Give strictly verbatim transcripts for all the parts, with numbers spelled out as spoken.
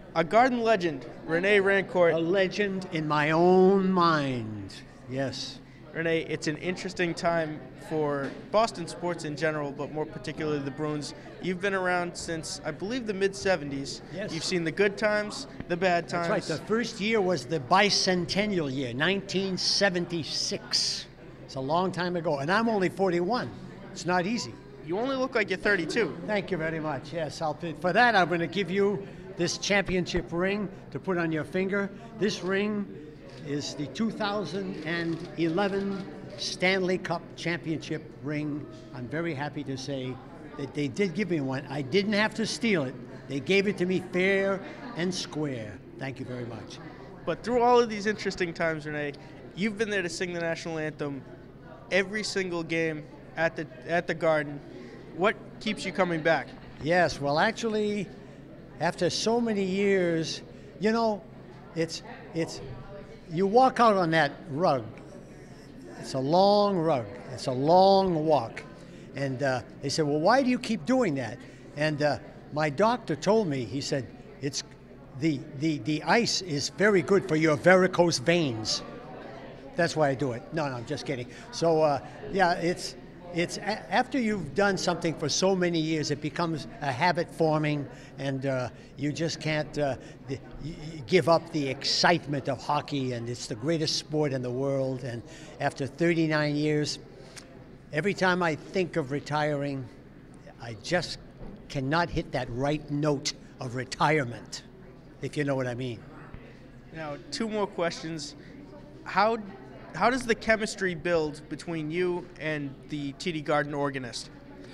A Garden legend, Rene Rancourt. A legend in my own mind, yes. Rene, it's an interesting time for Boston sports in general, but more particularly the Bruins. You've been around since, I believe, the mid seventies. Yes. You've seen the good times, the bad times. That's right. The first year was the bicentennial year, nineteen seventy-six. It's a long time ago, and I'm only forty-one. It's not easy. You only look like you're thirty-two. Thank you very much. Yes, I'll, for that I'm going to give you this championship ring to put on your finger. This ring is the two thousand eleven Stanley Cup championship ring. I'm very happy to say that they did give me one. I didn't have to steal it. They gave it to me fair and square. Thank you very much. But through all of these interesting times, Rene, you've been there to sing the national anthem every single game at the at the Garden. What keeps you coming back? Yes, well, actually, after so many years, you know, it's it's you walk out on that rug. It's a long rug. It's a long walk, and uh, they said, "Well, why do you keep doing that?" And uh, my doctor told me. He said, "It's the the the ice is very good for your varicose veins." That's why I do it. No, no, I'm just kidding. So uh, yeah, it's. It's a after you've done something for so many years, it becomes a habit forming, and uh, you just can't uh, the, you give up the excitement of hockey, and it's the greatest sport in the world. And after thirty-nine years, every time I think of retiring, I just cannot hit that right note of retirement, if you know what I mean. Now, two more questions. How How does the chemistry build between you and the T D Garden organist?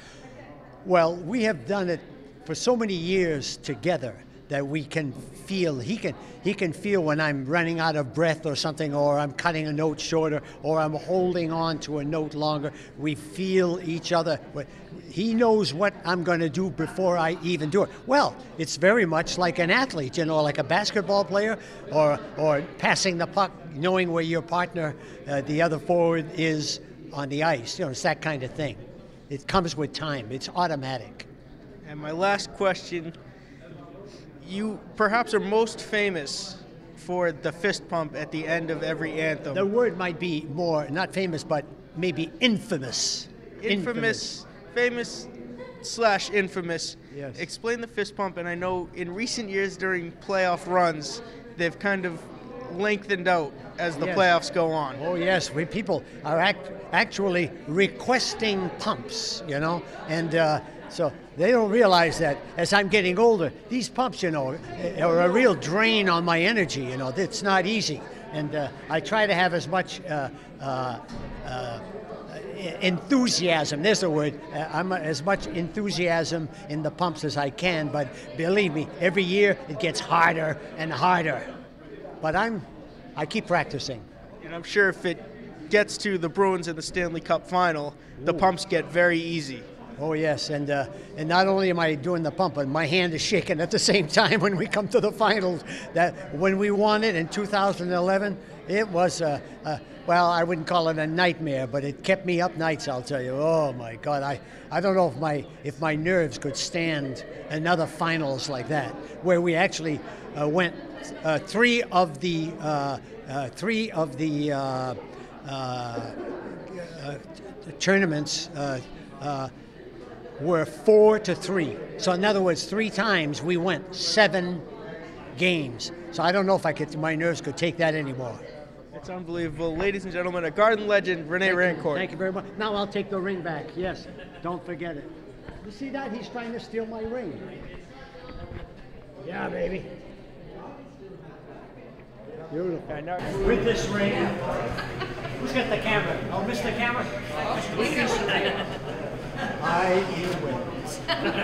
Well, we have done it for so many years together that we can feel, he can, he can feel when I'm running out of breath or something, or I'm cutting a note shorter, or I'm holding on to a note longer. We feel each other. He knows what I'm going to do before I even do it. Well, it's very much like an athlete, you know, like a basketball player, or, or passing the puck, knowing where your partner, uh, the other forward, is on the ice. You know, it's that kind of thing. It comes with time. It's automatic. And my last question, you perhaps are most famous for the fist pump at the end of every anthem. The word might be more, not famous, but maybe infamous. Infamous, infamous. Famous slash infamous. Yes. Explain the fist pump, and I know in recent years during playoff runs, they've kind of lengthened out as the yes. playoffs go on. Oh yes, we people are act, actually requesting pumps, you know, and uh, so they don't realize that as I'm getting older, these pumps, you know, are a real drain on my energy. You know, it's not easy, and uh, I try to have as much uh, uh, uh, enthusiasm. There's the word. Uh, I'm as much enthusiasm in the pumps as I can, but believe me, every year it gets harder and harder. But I'm, I keep practicing. And I'm sure if it gets to the Bruins in the Stanley Cup final, the Ooh. Pumps get very easy. Oh yes, and uh, and not only am I doing the pump, but my hand is shaking at the same time when we come to the finals. That when we won it in two thousand eleven, it was a, a well, I wouldn't call it a nightmare, but it kept me up nights. I'll tell you. Oh my God, I, I don't know if my if my nerves could stand another finals like that, where we actually uh, went uh, three of the uh, uh, three of the uh, uh, uh, tournaments. Uh, uh, were four to three. So in other words, three times we went seven games. So I don't know if I could, my nerves could take that anymore. It's unbelievable. Ladies and gentlemen, a Garden legend, Rene Rancourt. Thank you very much. Now I'll take the ring back. Yes, don't forget it. You see that? He's trying to steal my ring. Yeah, baby. Beautiful. With this ring, who's got the camera? Oh, Mister Camera? With this ring, I am witness.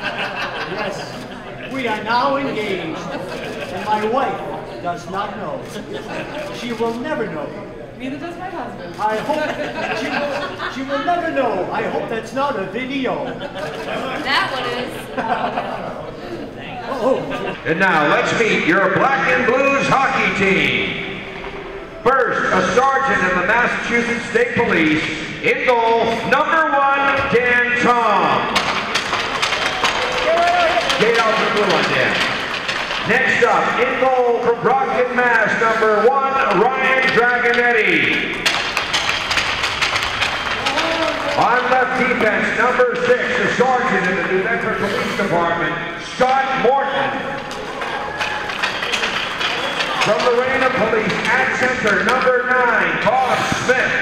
Yes, we are now engaged, and my wife does not know. She will never know. Neither does my husband. I hope she will, she will never know. I hope that's not a video. That one is. Oh. And now let's meet your Black and Blues hockey team. First, a sergeant in the Massachusetts State Police. In goal, number one, Dan Tom. Get out the blue one, Dan. Next up, in goal from Brockton, Mass, number one, Ryan Dragonetti. On left defense, number six, the sergeant in the New Bedford Police Department, Scott Morton. From the Raina Police at center, number nine, Bob Smith.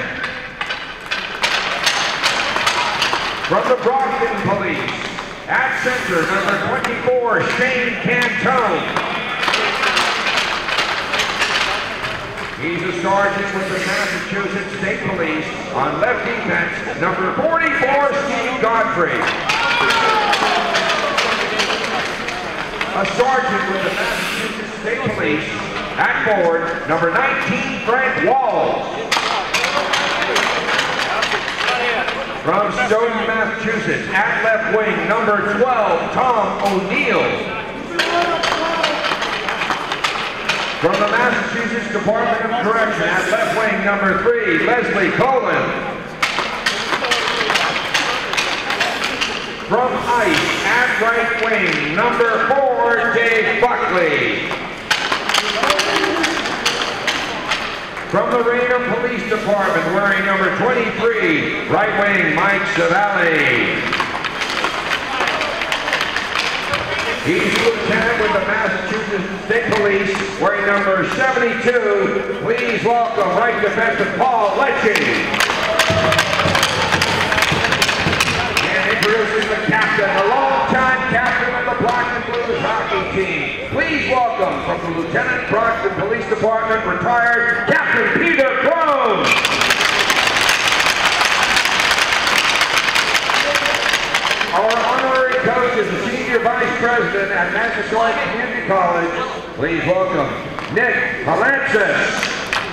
From the Brockton Police at center, number twenty-four, Shane Cantone. He's a sergeant with the Massachusetts State Police. On left defense, number forty-four, Steve Godfrey. A sergeant with the Massachusetts State Police. At forward, number nineteen, Frank Walls. From Stoughton, Massachusetts, at left wing, number twelve, Tom O'Neill. From the Massachusetts Department of Correction, at left wing, number three, Leslie Colin. From ICE, at right wing, number four, Dave Buckley. From the Raina Police Department, wearing number twenty-three, right wing, Mike Savalli. He's lieutenant with the Massachusetts State Police, wearing number seventy-two. Please welcome right defensive Paul Lecce. And introducing the captain, the longtime captain of the Brockton Bruins hockey team. Please welcome from the Lieutenant Brockton Police Department, retired Captain Peter Crone. Our honorary coach is the Senior Vice President at Massasoit Community College. Please welcome Nick Valensis.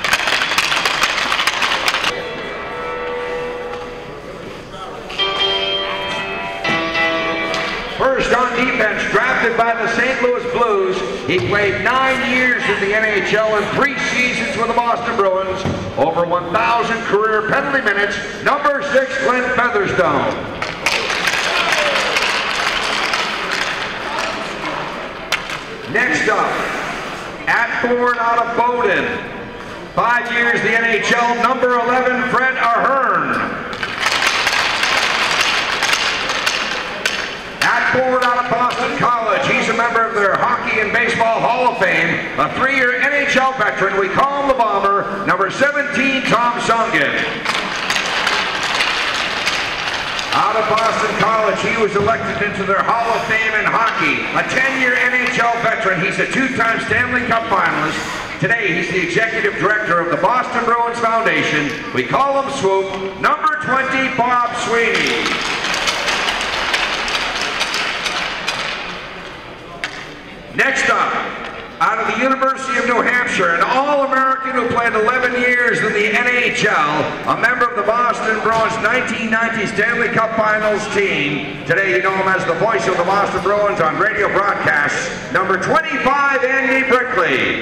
First on defense, drafted by the Saint Louis Blues. He played nine years in the N H L and three seasons with the Boston Bruins. Over one thousand career penalty minutes. Number six, Glenn Featherstone. Next up, at forward out of Bowdoin. Five years the N H L, number eleven, Fred Ahern. At forward out of Boston College, he's a member of their Hockey and Baseball Hall of Fame, a three-year N H L veteran. We call him the Bomber, number seventeen, Tom Sungen. Out of Boston College, he was elected into their Hall of Fame in hockey, a ten-year N H L veteran. He's a two-time Stanley Cup finalist. Today, he's the executive director of the Boston Bruins Foundation. We call him Swoop, number twenty, Bob Sweeney. Next up, out of the University of New Hampshire, an All-American who played eleven years in the N H L, a member of the Boston Bruins nineteen ninety Stanley Cup Finals team. Today you know him as the voice of the Boston Bruins on radio broadcasts, number twenty-five, Andy Brickley.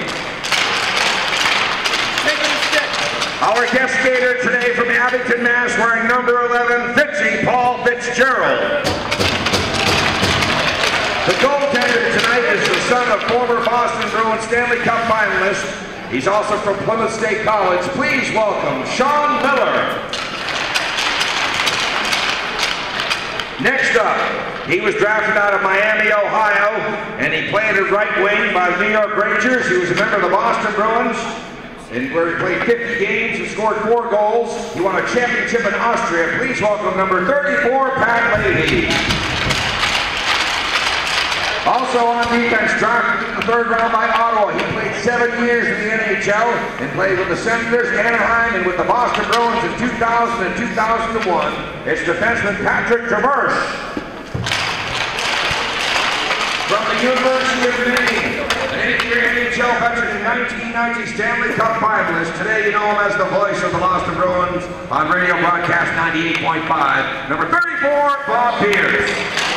Our guest skater today from Abington, Mass, wearing number eleven, Fitzy, Paul Fitzgerald. The goaltender tonight is the son of former Boston Bruins Stanley Cup finalist. He's also from Plymouth State College. Please welcome Sean Miller. Next up, he was drafted out of Miami, Ohio, and he played at right wing by the New York Rangers. He was a member of the Boston Bruins, and where he played fifty games and scored four goals. He won a championship in Austria. Please welcome number thirty-four, Pat Leahy. Also on defense, drafted in the third round by Ottawa. He played seven years in the N H L and played with the Senators, Anaheim, and with the Boston Bruins in two thousand and two thousand one. It's defenseman Patrick Traverse. From the University of Maine, an eight-year N H L veteran and nineteen ninety Stanley Cup finalist. Today you know him as the voice of the Boston Bruins on radio broadcast ninety-eight point five. Number thirty-four, Bob Pierce.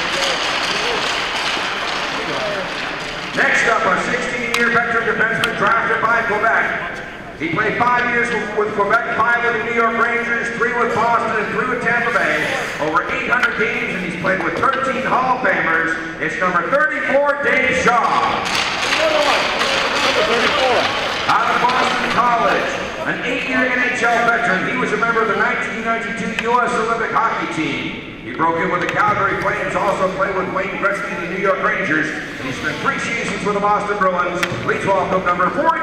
Next up, a sixteen-year veteran defenseman drafted by Quebec. He played five years with Quebec, five with the New York Rangers, three with Boston, and three with Tampa Bay. Over eight hundred games, and he's played with thirteen Hall of Famers. It's number thirty-four, Dave Shaw. Out of Boston College, an eight-year N H L veteran, he was a member of the nineteen ninety-two U S Olympic Hockey Team. He broke in with the Calgary Flames, also played with Wayne Gretzky and the New York Rangers, and he spent three seasons with the Boston Bruins. Please welcome number forty.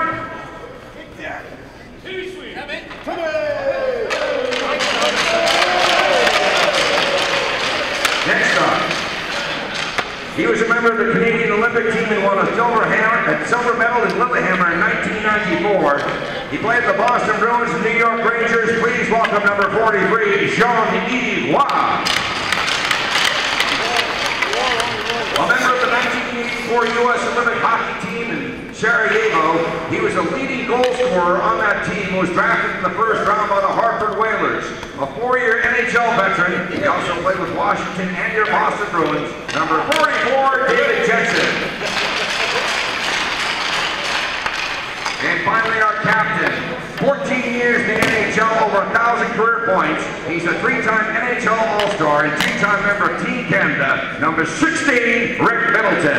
Next up, he was a member of the Canadian Olympic team and won a silver, hammer, a silver medal in Lillehammer in nineteen ninety-four. He played the Boston Bruins and New York Rangers. Please welcome number forty-three, Jean-Yves Roy. A member of the nineteen eighty-four U S Olympic Hockey Team in Sarajevo, he was a leading goal scorer on that team who was drafted in the first round by the Hartford Whalers. A four-year N H L veteran, he also played with Washington and your Boston Bruins. Number forty-four, David Jensen. And finally, our captain, fourteen years in the N H L, over one thousand career points. He's a three-time N H L All-Star and two-time member of Team Canada. Number sixteen, Rick Middleton.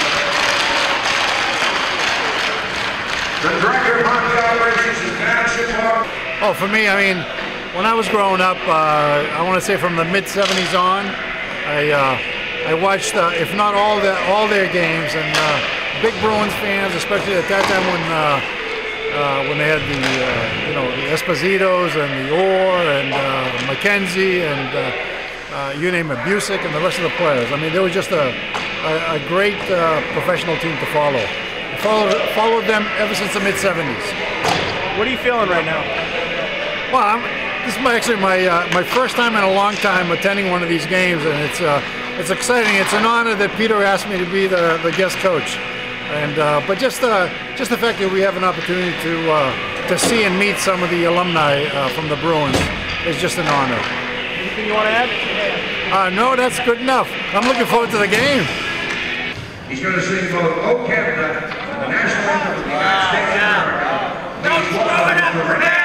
The Director of Hockey Operations is Matt Shipper. Oh, for me, I mean, when I was growing up, uh, I want to say from the mid seventies on, I uh, I watched, uh, if not all the all their games, and uh, big Bruins fans, especially at that time when uh, uh, when they had the uh, you know the Espositos and the Orr and uh, McKenzie and uh, uh, you name it, Busick and the rest of the players. I mean, they were just a a, a great uh, professional team to follow. I followed followed them ever since the mid seventies. What are you feeling right now? Well, I'm, this is my, actually my uh, my first time in a long time attending one of these games, and it's uh, it's exciting. It's an honor that Peter asked me to be the, the guest coach, and uh, but just uh, just the fact that we have an opportunity to uh, to see and meet some of the alumni uh, from the Bruins is just an honor. Anything you want to add? Uh, no, that's good enough. I'm looking forward to the game. He's going to sing both "O Canada" and the national anthem of the United States of America. Don't screw it up, Renee!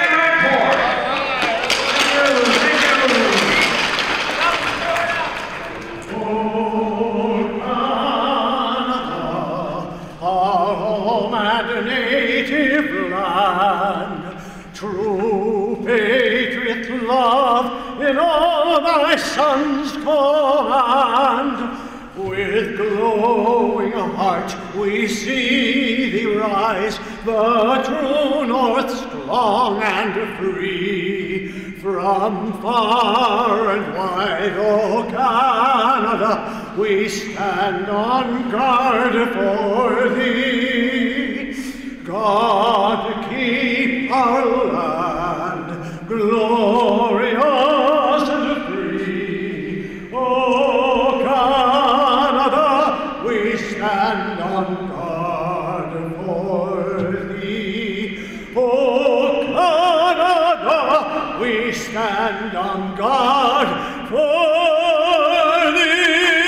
Native land, true patriot love in all thy sons command. With glowing heart we see thee rise, the true North strong and free. From far and wide, O Canada, we stand on guard for thee. God keep our land glorious and free. O Canada, we stand on guard for thee. O Canada, we stand on guard for thee.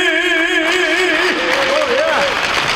Oh, yeah.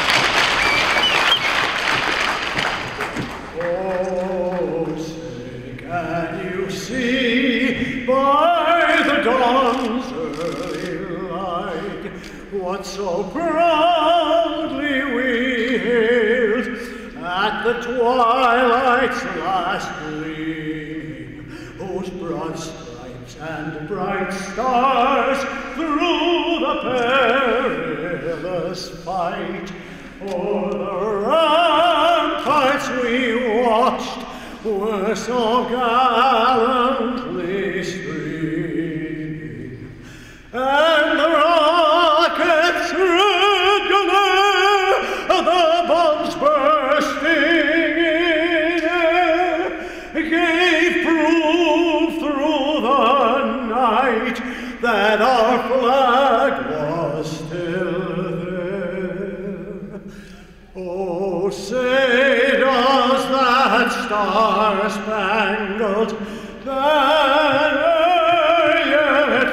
Oh, say, can you see by the dawn's early light what so proudly we hailed at the twilight's last gleaming, whose broad stripes and bright stars through the perilous fight o'er the ramparts we watched were so gallantly streaming, and the rockets regular, the bombs bursting in air, gave proof through the night that our flag was still there. Oh, say does that star-spangled banner yet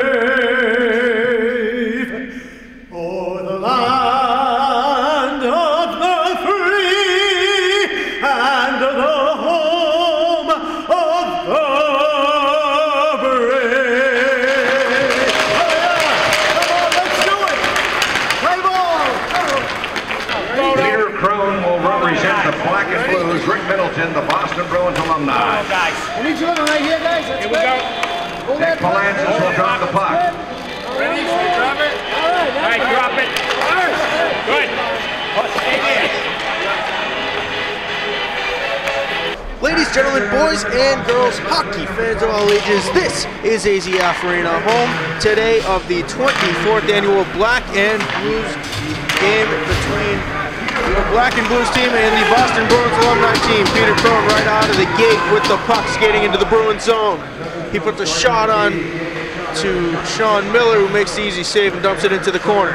wave o'er the land of the free and the home of the brave? Oh yeah! Come on, let's do it! Play ball! Peter Crow I need you looking right here, guys. That's Here we good. go. Hold Nick that puck. Palancis Hold will that drop the puck. puck. That's good. Ready? So you drop it? All right. All right, drop it. Good. Stay there. Ladies, gentlemen, boys and girls, hockey fans of all ages, this is A Z F Arena, home today of the twenty-fourth annual Black and Blues game between the Black and Blues team and the Boston Bruins Alumni Team. Peter Crone right out of the gate with the puck skating into the Bruins zone. He puts a shot on to Sean Miller, who makes the easy save and dumps it into the corner.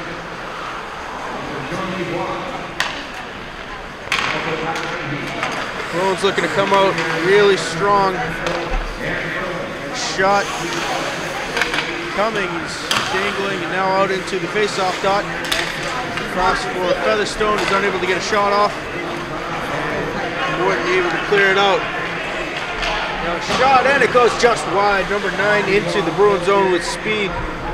Bruins looking to come out really strong. Shot coming, he's dangling, and now out into the face-off dot. Cross for Featherstone, he's unable to get a shot off. Morton able to clear it out. Now shot, and it goes just wide. Number nine into the Bruins zone with speed.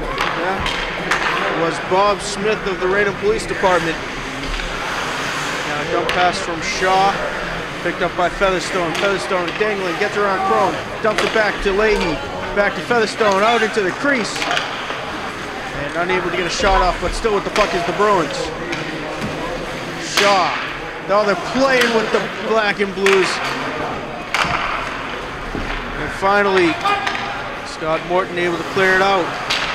That was Bob Smith of the Raynham Police Department. Now a dump pass from Shaw. Picked up by Featherstone. Featherstone dangling, gets around Crone, dumps it back to Leahy. Back to Featherstone, out into the crease. And unable to get a shot off, but still with the puck is the Bruins. Shaw. Now they're playing with the Black and Blues. And finally, Scott Morton able to clear it out.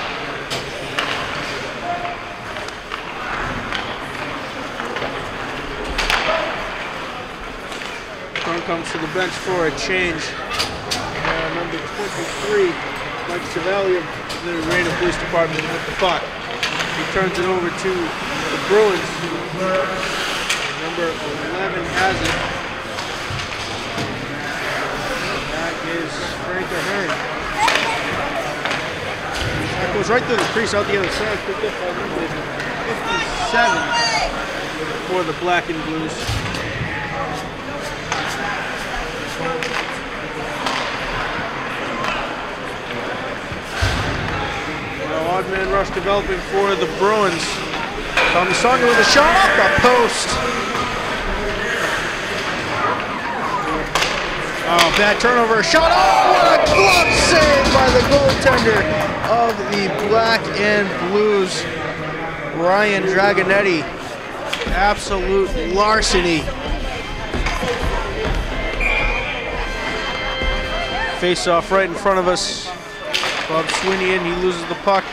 Comes to the bench for a change. Uh, number twenty-three, Mike Savelli of the Raynham Police Department with the puck. He turns it over to the Bruins. Number eleven has it. That is Frank Ahern. That goes right through the crease out the other side. Picked up by number fifty-seven for the Black and Blues. Odd man rush developing for the Bruins. Tommy Songer with a shot off the post. Oh, bad turnover. Shot off. What a glove save by the goaltender of the Black and Blues, Ryan Dragonetti. Absolute larceny. Face off right in front of us. Bob Sweeney in, he loses the puck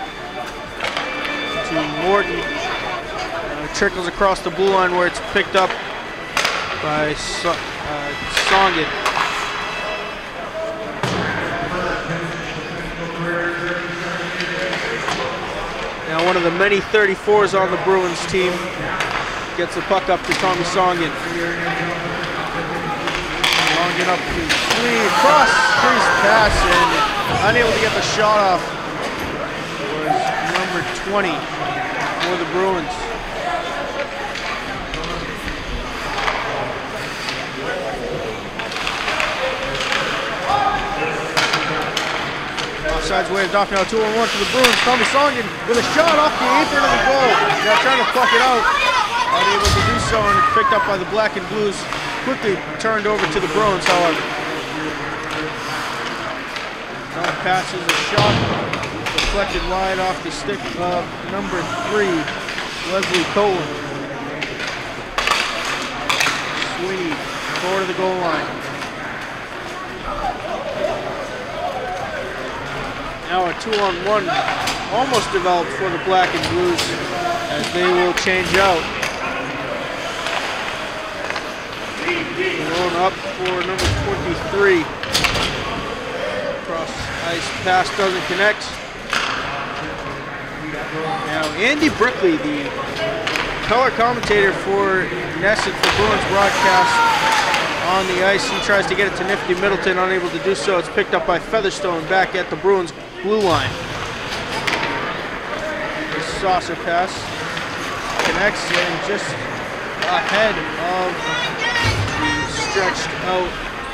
to Morton. Uh, it trickles across the blue line where it's picked up by so uh, Songen. Now one of the many thirty-fours on the Bruins team gets the puck up to Tommy Songen. Songen up to Sweeney, cross crease pass, and unable to get the shot off was number twenty for the Bruins. Offsides wave, off now, two on one for the Bruins. Tommy Songen with a shot off the apron of the goal. Now trying to pluck it out. Unable to do so, and it's picked up by the Black and Blues. Quickly turned over to the Bruins, however. Passes a shot, deflected wide off the stick of number three, Leslie Colan. Sweeney forward of the goal line. Now a two-on-one almost developed for the Black and Blues as they will change out. Thrown up for number twenty-three. Cross ice pass doesn't connect. Now Andy Brickley, the color commentator for Nesset for Bruins broadcast, on the ice. He tries to get it to Nifty Middleton, unable to do so. It's picked up by Featherstone back at the Bruins blue line. The saucer pass connects and just ahead of the stretched out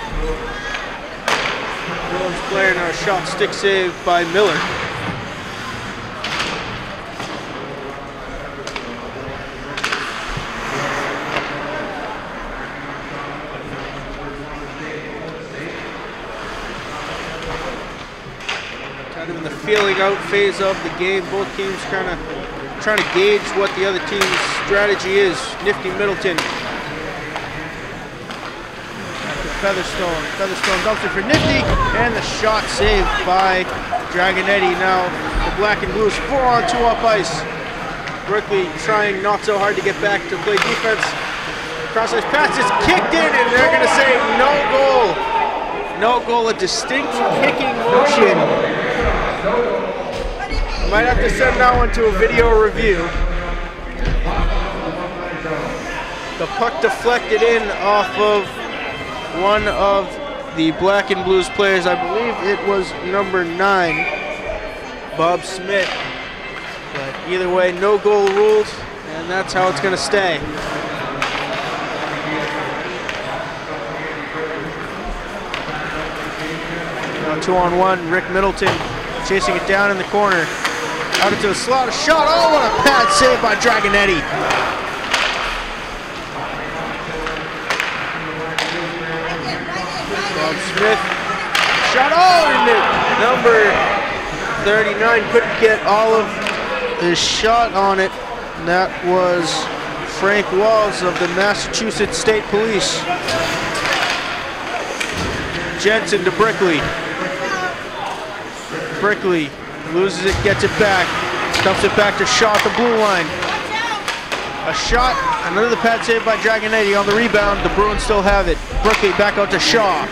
Bruins player. Now a shot stick save by Miller. Kind of in the feeling out phase of the game. Both teams kind of trying to gauge what the other team's strategy is. Nifty Middleton. Featherstone. Featherstone dumps it for Nifty, and the shot saved by Dragonetti. Now the black and blues four on two up ice. Brickley trying not so hard to get back to play defense. Cross ice pass is kicked in, and they're going to say no goal. No goal, a distinct kicking motion. Might have to send that one to a video review. The puck deflected in off of one of the black and blues players. I believe it was number nine, Bob Smith. But either way, no goal ruled, and that's how it's going to stay. Now two on one, Rick Middleton chasing it down in the corner. Out into a slot, a shot. Oh, what a pad save by Dragonetti. Bob Smith. Shot. Oh, and number thirty-nine couldn't get all of his shot on it. And that was Frank Walls of the Massachusetts State Police. Jensen to Brickley. Brickley loses it, gets it back, dumps it back to Shaw at the blue line. A shot, another pad save by Dragonetti on the rebound. The Bruins still have it. Brickley back out to Shaw.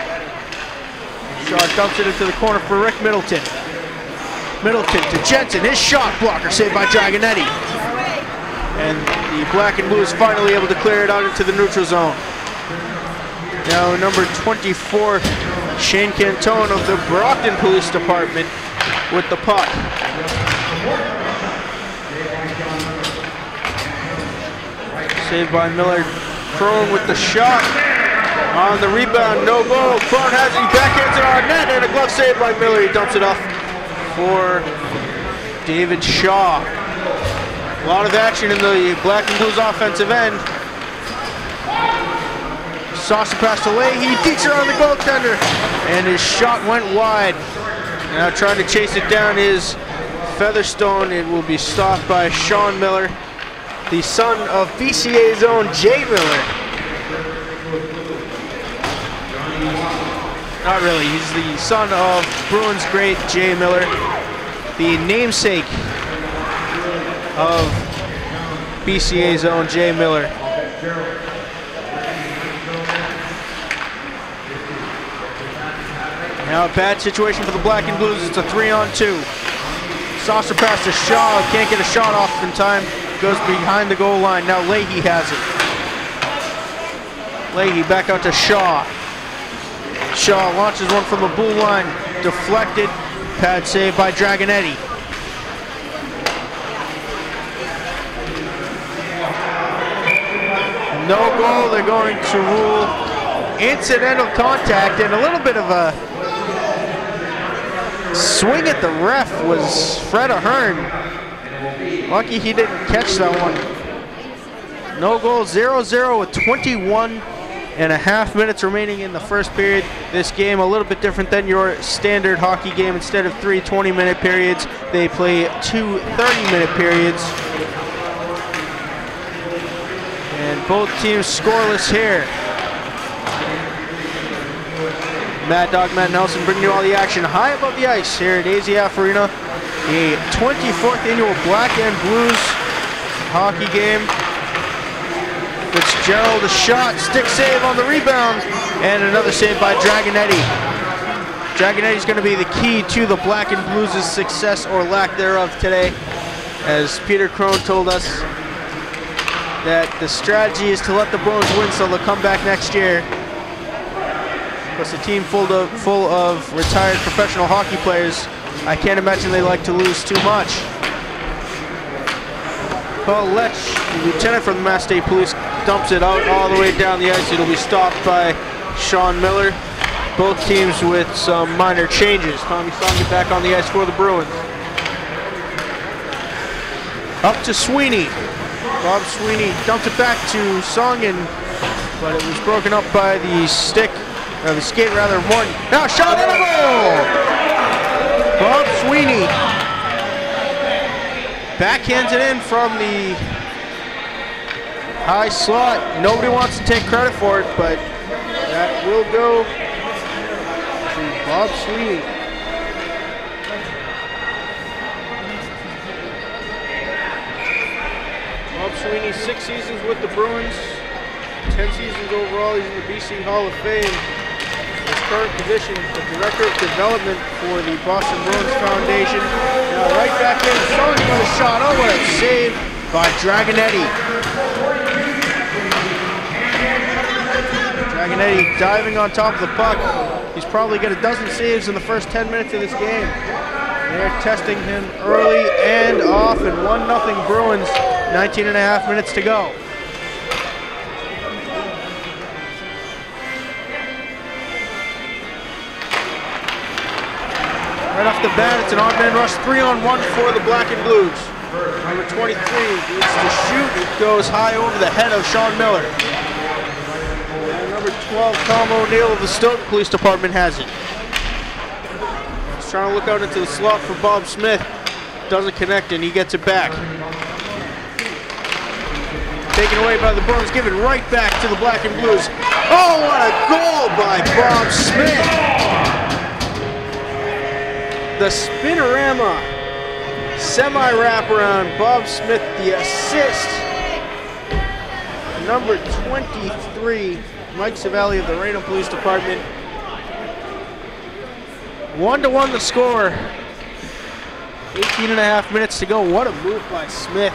Shaw dumps it into the corner for Rick Middleton. Middleton to Jensen, his shot blocker saved by Dragonetti. And the black and blue is finally able to clear it out into the neutral zone. Now number twenty-four, Shane Cantone of the Brockton Police Department with the puck. Saved by Miller. Crone with the shot. On the rebound, no goal. Crone has it, he backhands it on net, and a glove save by Miller. He dumps it off for David Shaw. A lot of action in the black and blues offensive end. Saucer pass to Leahy, dekes around the goaltender, and his shot went wide. Now trying to chase it down is Featherstone. It will be stopped by Sean Miller, the son of B C A's own Jay Miller. Not really, he's the son of Bruins great Jay Miller, the namesake of B C A's own Jay Miller. Now a bad situation for the black and blues. It's a three on two. Saucer pass to Shaw, can't get a shot off in time. Goes behind the goal line. Now Leahy has it. Leahy back out to Shaw. Shaw launches one from the blue line. Deflected. Pad save by Dragonetti. No goal. They're going to rule incidental contact, and a little bit of a swing at the ref was Fred Ahern. Lucky he didn't catch that one. No goal, zero zero with twenty-one and a half minutes remaining in the first period. This game a little bit different than your standard hockey game. Instead of three twenty minute periods, they play two thirty minute periods. And both teams scoreless here. Mad Dog Matt Nelson bringing you all the action high above the ice here at A Z F Arena. The twenty-fourth annual Black and Blues hockey game. Fitzgerald a shot, stick save on the rebound, and another save by Dragonetti. Dragonetti's going to be the key to the Black and Blues' success or lack thereof today. As Peter Crone told us that the strategy is to let the Bruins win so they'll come back next year. Plus a team full of, full of retired professional hockey players, I can't imagine they like to lose too much. Paul Lech, the lieutenant from the Mass State Police, dumps it out all the way down the ice. It'll be stopped by Sean Miller. Both teams with some minor changes. Tommy Song get back on the ice for the Bruins. Up to Sweeney. Bob Sweeney dumps it back to Songen, but it was broken up by the stick. Uh, the skate rather, Morton. Now shot and a goal! Bob Sweeney backhands it in from the high slot. Nobody wants to take credit for it, but that will go to Bob Sweeney. Bob Sweeney, six seasons with the Bruins, ten seasons overall. He's in the B C Hall of Fame. His current position, the Director of Development for the Boston Bruins Foundation. Now right back in, throwing another shot. Oh, what a save by Dragonetti. Dragonetti diving on top of the puck. He's probably got a dozen saves in the first ten minutes of this game. They're testing him early and often. one nothing Bruins, nineteen and a half minutes to go. Right off the bat, it's an odd man rush, three on one for the Black and Blues. Number twenty-three needs to shoot. It goes high over the head of Sean Miller. And number twelve, Tom O'Neill of the Stoughton Police Department has it. He's trying to look out into the slot for Bob Smith. Doesn't connect, and he gets it back. Taken away by the Bruins, given right back to the Black and Blues. Oh, what a goal by Bob Smith! The spinorama semi-wraparound. Bob Smith, the assist. Number twenty-three, Mike Savelli of the Raynham Police Department. One to one the score. eighteen and a half minutes to go. What a move by Smith.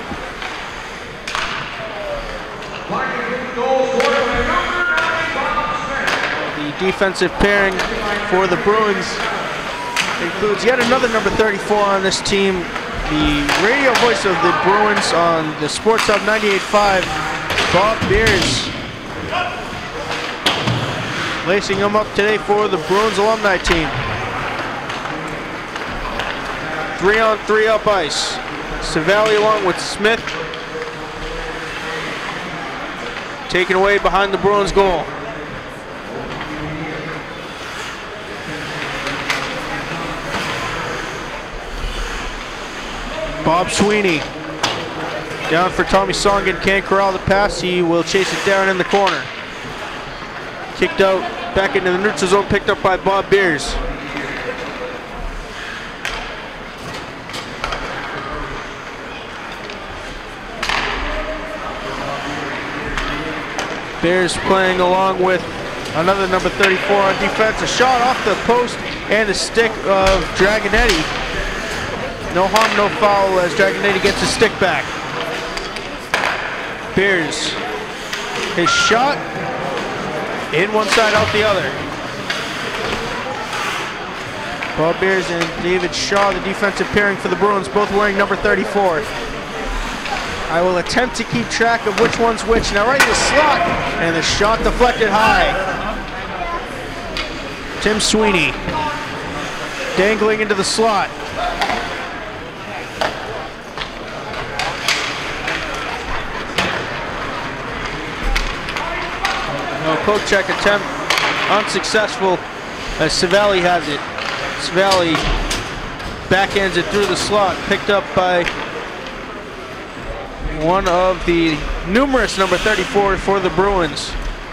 The defensive pairing for the Bruins includes yet another number thirty-four on this team, the radio voice of the Bruins on the Sports Hub ninety-eight point five, Bob Beers. Lacing him up today for the Bruins Alumni Team. Three on three up ice. Savelli along with Smith. Taken away behind the Bruins goal. Bob Sweeney down for Tommy Songen, can't corral the pass. He will chase it down in the corner. Kicked out back into the neutral zone, picked up by Bob Beers. Bears playing along with another number thirty-four on defense. A shot off the post and a stick of Dragonetti. No harm, no foul as Dragonetti gets his stick back. Beers, his shot, in one side, out the other. Bob Beers and David Shaw, the defensive pairing for the Bruins, both wearing number thirty-four. I will attempt to keep track of which one's which. Now right in the slot, and the shot deflected high. Tim Sweeney, dangling into the slot. No poke check attempt, unsuccessful as Savelli has it. Savelli backhands it through the slot, picked up by one of the numerous number thirty-four for the Bruins.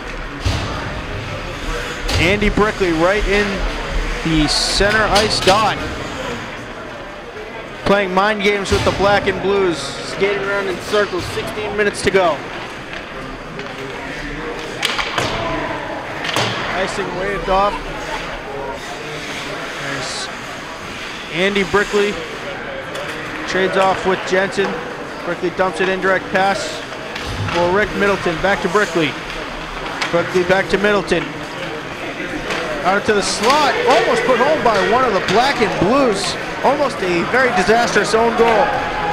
Andy Brickley right in the center ice dot. Playing mind games with the Black and Blues, skating around in circles, sixteen minutes to go. Icing waved off. There's Andy Brickley. Trades off with Jensen. Brickley dumps it indirect pass for Rick Middleton. Back to Brickley. Brickley back to Middleton. Out into the slot. Almost put home by one of the Black and Blues. Almost a very disastrous own goal.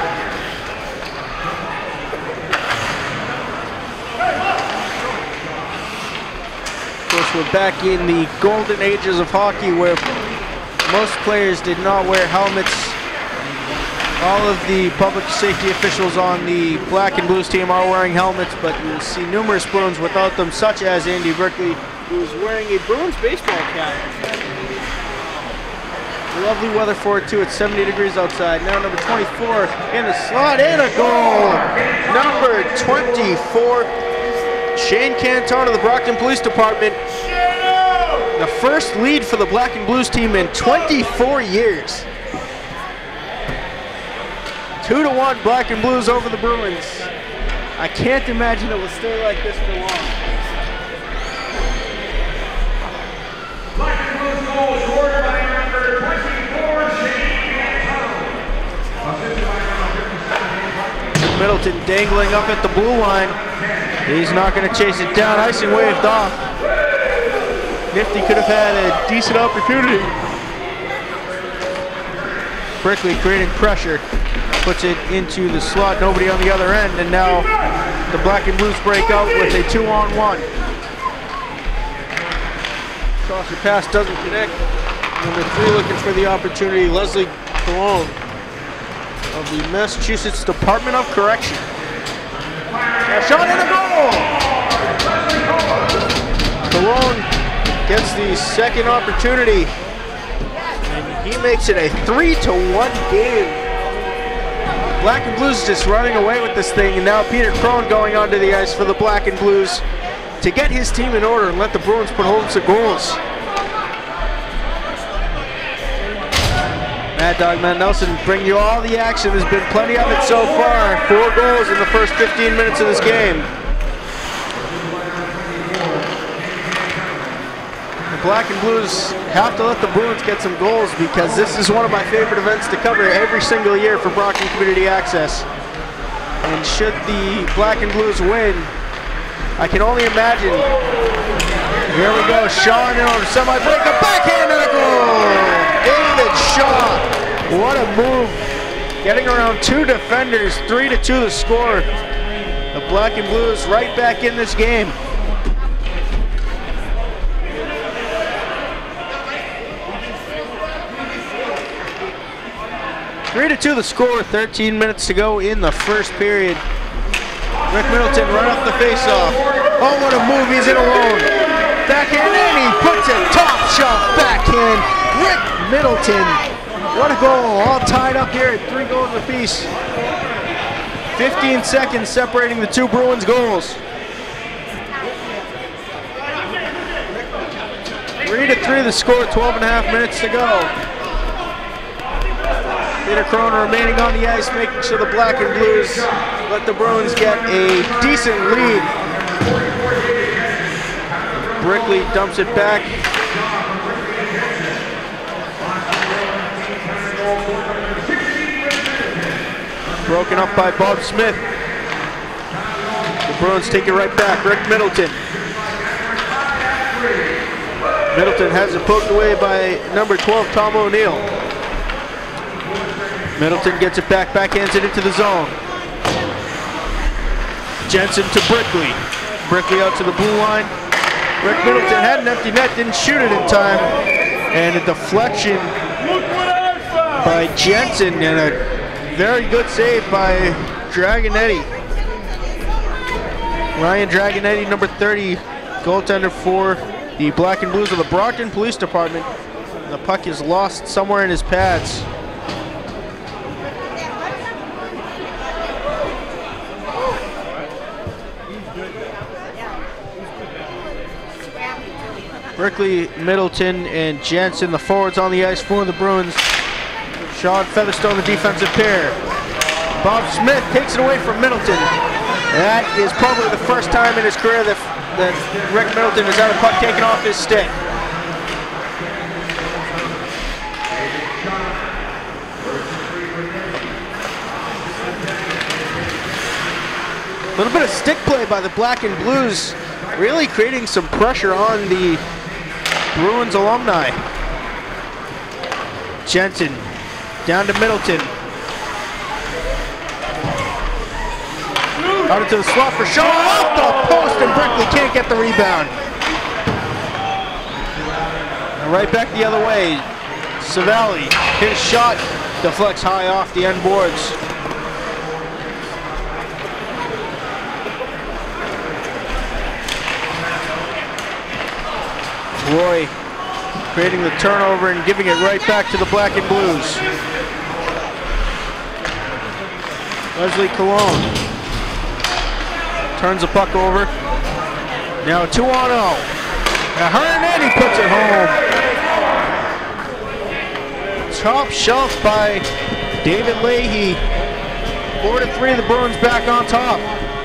Of course, we're back in the golden ages of hockey where most players did not wear helmets. All of the public safety officials on the Black and Blues team are wearing helmets, but you'll see numerous Bruins without them, such as Andy Brickley, who's wearing a Bruins baseball cap. Lovely weather for it too. It's seventy degrees outside. Now number twenty-four in the slot and a goal. Number twenty-four, Shane Canton of the Brockton Police Department. The first lead for the Black and Blues team in twenty-four years. Two to one Black and Blues over the Bruins. I can't imagine it will stay like this for long. Black and Blues goal scored by number twenty-four, Shane Canton. Middleton dangling up at the blue line. He's not going to chase it down. Icing waved off. Nifty could have had a decent opportunity. Brickley creating pressure. Puts it into the slot. Nobody on the other end. And now the Black and Blues break out with a two on one. Crosser pass doesn't connect. Number three looking for the opportunity. Leslie Cologne of the Massachusetts Department of Correction. A shot and a goal! Cologne gets the second opportunity. And he makes it a three to one game. Black and Blues just running away with this thing, and now Peter Crone going onto the ice for the Black and Blues to get his team in order and let the Bruins put home some goals. Mad Dog Matt Nelson bring you all the action. There's been plenty of it so far. Four goals in the first fifteen minutes of this game. The Black and Blues have to let the Bruins get some goals because this is one of my favorite events to cover every single year for Brockton Community Access. And should the Black and Blues win, I can only imagine. Here we go, Shaw in on semi-break, a backhand and a goal! David Shaw, what a move. Getting around two defenders, three to two the score. The Black and Blues right back in this game. Three to two the score, thirteen minutes to go in the first period. Rick Middleton right off the face-off. Oh, what a move, he's in alone. Backhand and he puts it top shelf backhand. Rick Middleton, what a goal, all tied up here at three goals apiece. fifteen seconds separating the two Bruins goals. Three to three the score, twelve and a half minutes to go. Peter Crone remaining on the ice, making sure the Black and Blues let the Bruins get a decent lead. Brickley dumps it back. Broken up by Bob Smith. The Bruins take it right back. Rick Middleton. Middleton has it poked away by number twelve, Tom O'Neill. Middleton gets it back, backhands it into the zone. Jensen to Brickley. Brickley out to the blue line. Rick Middleton had an empty net, didn't shoot it in time. And a deflection by Jensen and a very good save by Dragonetti. Ryan Dragonetti, number thirty, goaltender for the Black and Blues of the Brockton Police Department. The puck is lost somewhere in his pads. Brickley, Middleton, and Jensen, the forwards on the ice for the Bruins. Sean Featherstone, the defensive pair. Bob Smith takes it away from Middleton. That is probably the first time in his career that, that Rick Middleton has had a puck taken off his stick. A little bit of stick play by the Black and Blues, really creating some pressure on the Bruins alumni. Jensen down to Middleton. Out into the slot for Shaw, off the post, and Brickley can't get the rebound. And right back the other way. Savelli, his shot deflects high off the end boards. Roy creating the turnover and giving it right back to the Black and Blues. Leslie Cologne turns the puck over. Now two on oh. Now Hernandez puts it home. Top shelf by David Leahy. Four to three, the Bruins back on top.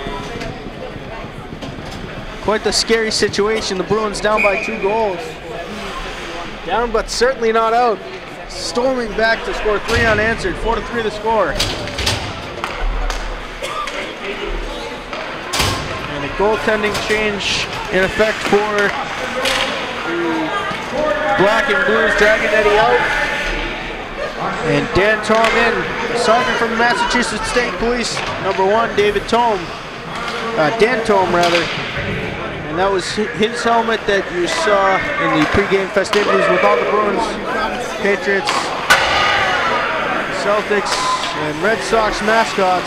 Quite the scary situation. The Bruins down by two goals. Down, but certainly not out. Storming back to score three unanswered. Four to three the score. And a goaltending change in effect for the Black and Blues, dragging Eddie out. And Dan Tome in. Sergeant from Massachusetts State Police, number one, David Tome. Uh, Dan Tome, rather. And that was his helmet that you saw in the pregame festivities with all the Bruins, Patriots, Celtics, and Red Sox mascots.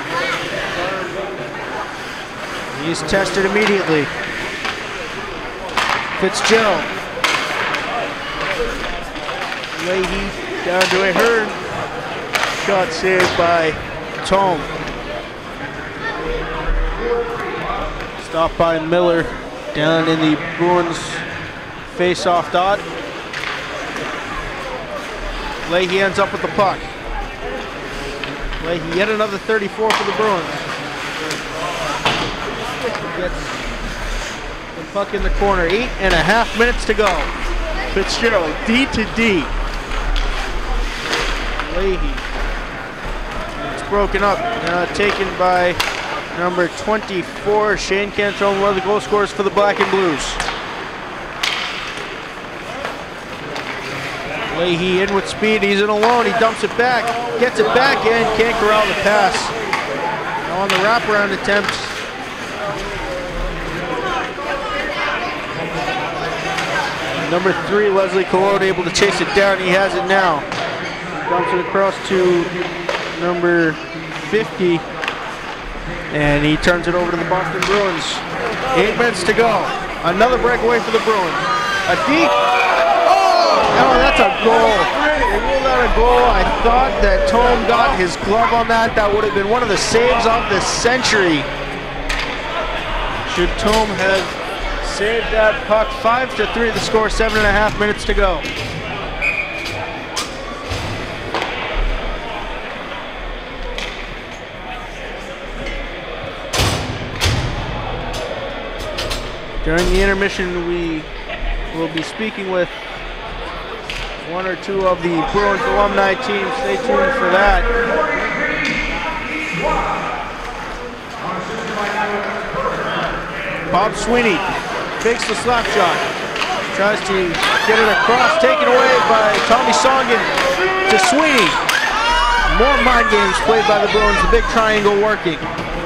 He's tested immediately. Fitzgerald. Leahy down to a Hearn. Shot saved by Tome. Stopped by Miller down in the Bruins face-off dot. Leahy ends up with the puck. Leahy yet another thirty-four for the Bruins. Gets the puck in the corner. Eight and a half minutes to go. Fitzgerald, D to D. Leahy. It's broken up. Now taken by number twenty-four, Shane Cantone, one of the goal scorers for the Black and Blues. Leahy in with speed, he's in alone, he dumps it back, gets it back in, can't corral the pass. Now on the wraparound attempt. Number three, Leslie Cologne, able to chase it down, he has it now. Dumps it across to number fifty. And he turns it over to the Boston Bruins. Eight minutes to go. Another breakaway for the Bruins. A deep. Oh, that's a goal. They ruled out a goal. I thought that Tome got his glove on that. That would have been one of the saves of the century. Should Tome have saved that puck. Five to three the score. Seven and a half minutes to go. During the intermission, we will be speaking with one or two of the Bruins Alumni Team. Stay tuned for that. Bob Sweeney fakes the slap shot. Tries to get it across, taken away by Tommy Songen to Sweeney. More mind games played by the Bruins, the big triangle working.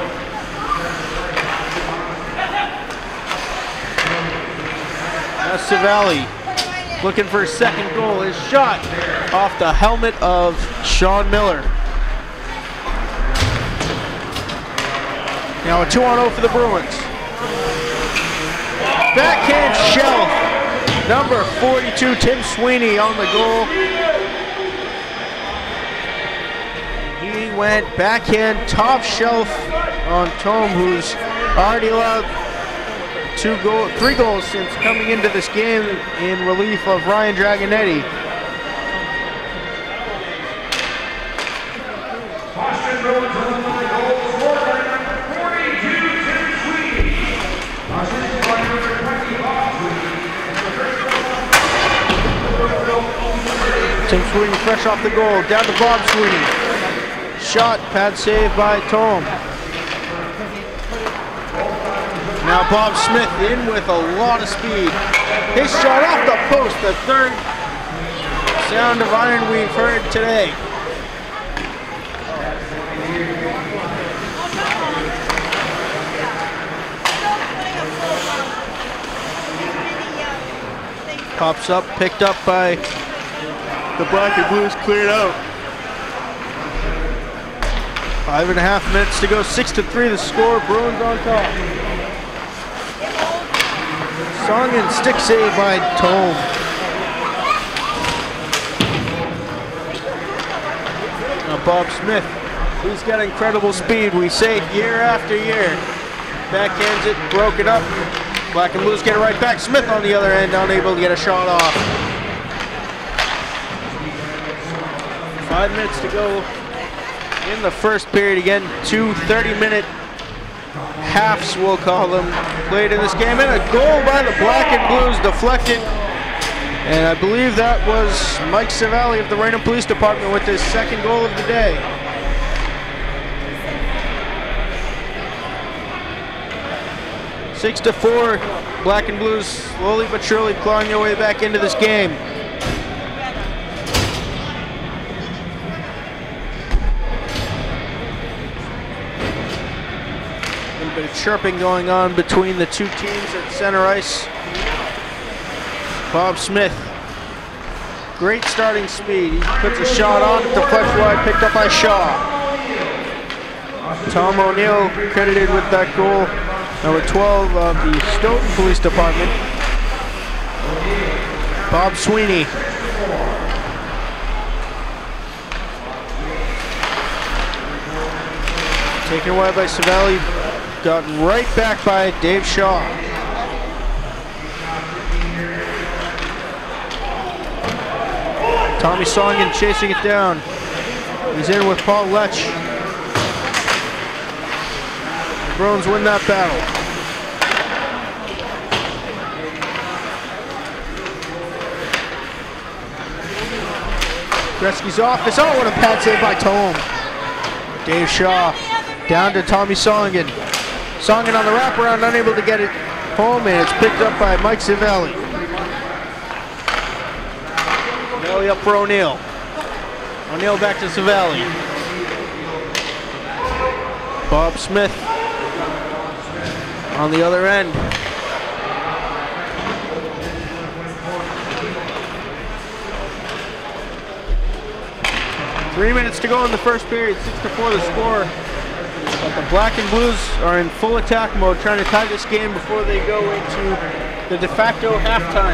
Savali looking for a second goal. His shot off the helmet of Sean Miller. Now a two on oh for the Bruins. Backhand shelf. Number forty-two, Tim Sweeney on the goal. He went backhand top shelf on Tome, who's already allowed Two goal, three goals since coming into this game in relief of Ryan Dragonetti. Boston Bruins Alumni goal scored by number forty-two, Tim Sweeney. Assisted by number twenty-five. Tim Sweeney fresh off the goal, down to Bob Sweeney. Shot, pad save by Tome. Now Bob Smith in with a lot of speed. His shot off the post, the third sound of iron we've heard today. Pops up, picked up by the Black and Blues, cleared out. Five and a half minutes to go, six to three the score, Bruins on top. Song and stick save by Tome. Now Bob Smith, he's got incredible speed. We say it year after year. Backhands it, broke it up. Black and Blues get it right back. Smith on the other end, unable to get a shot off. Five minutes to go in the first period. Again, two thirty-minute halves, we'll call them, played in this game. And a goal by the Black and Blues, deflected. And I believe that was Mike Savelli of the Raynham Police Department with his second goal of the day. Six to four, Black and Blues slowly but surely clawing their way back into this game. A little bit of chirping going on between the two teams at center ice. Bob Smith, great starting speed. He puts a shot on, deflects wide, picked up by Shaw. Tom O'Neill credited with that goal. Number twelve of the Stoughton Police Department. Bob Sweeney. Taken away by Savelli. Got right back by Dave Shaw. Tommy Songen chasing it down. He's in with Paul Lech. The Bruins win that battle. Gretzky's off. It's oh, what a pad save by Tome. Dave Shaw down to Tommy Songen. Songen on the wraparound, unable to get it home, and it's picked up by Mike Savelli. Savelli up for O'Neill. O'Neill back to Savelli. Bob Smith on the other end. Three minutes to go in the first period, six to four the score. But the Black and Blues are in full attack mode, trying to tie this game before they go into the de facto halftime.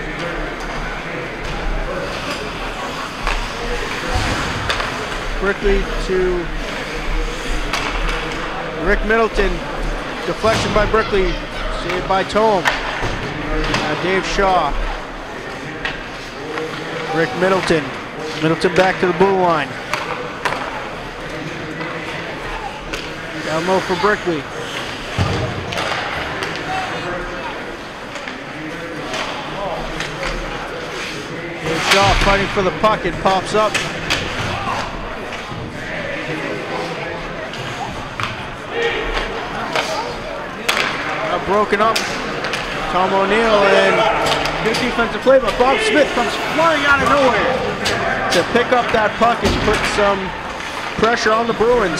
Brickley to Rick Middleton. Deflection by Brickley, saved by Tome. Now Dave Shaw. Rick Middleton. Middleton back to the blue line. Down low for Brickley. Dave Shaw fighting for the puck. It pops up. Now broken up. Tom O'Neill, and good defensive play, but Bob Smith comes flying out of nowhere to pick up that puck and put some pressure on the Bruins.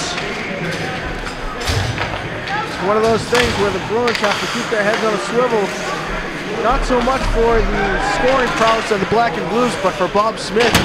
It's one of those things where the Bruins have to keep their heads on a swivel, not so much for the scoring prowess of the Black and Blues, but for Bob Smith.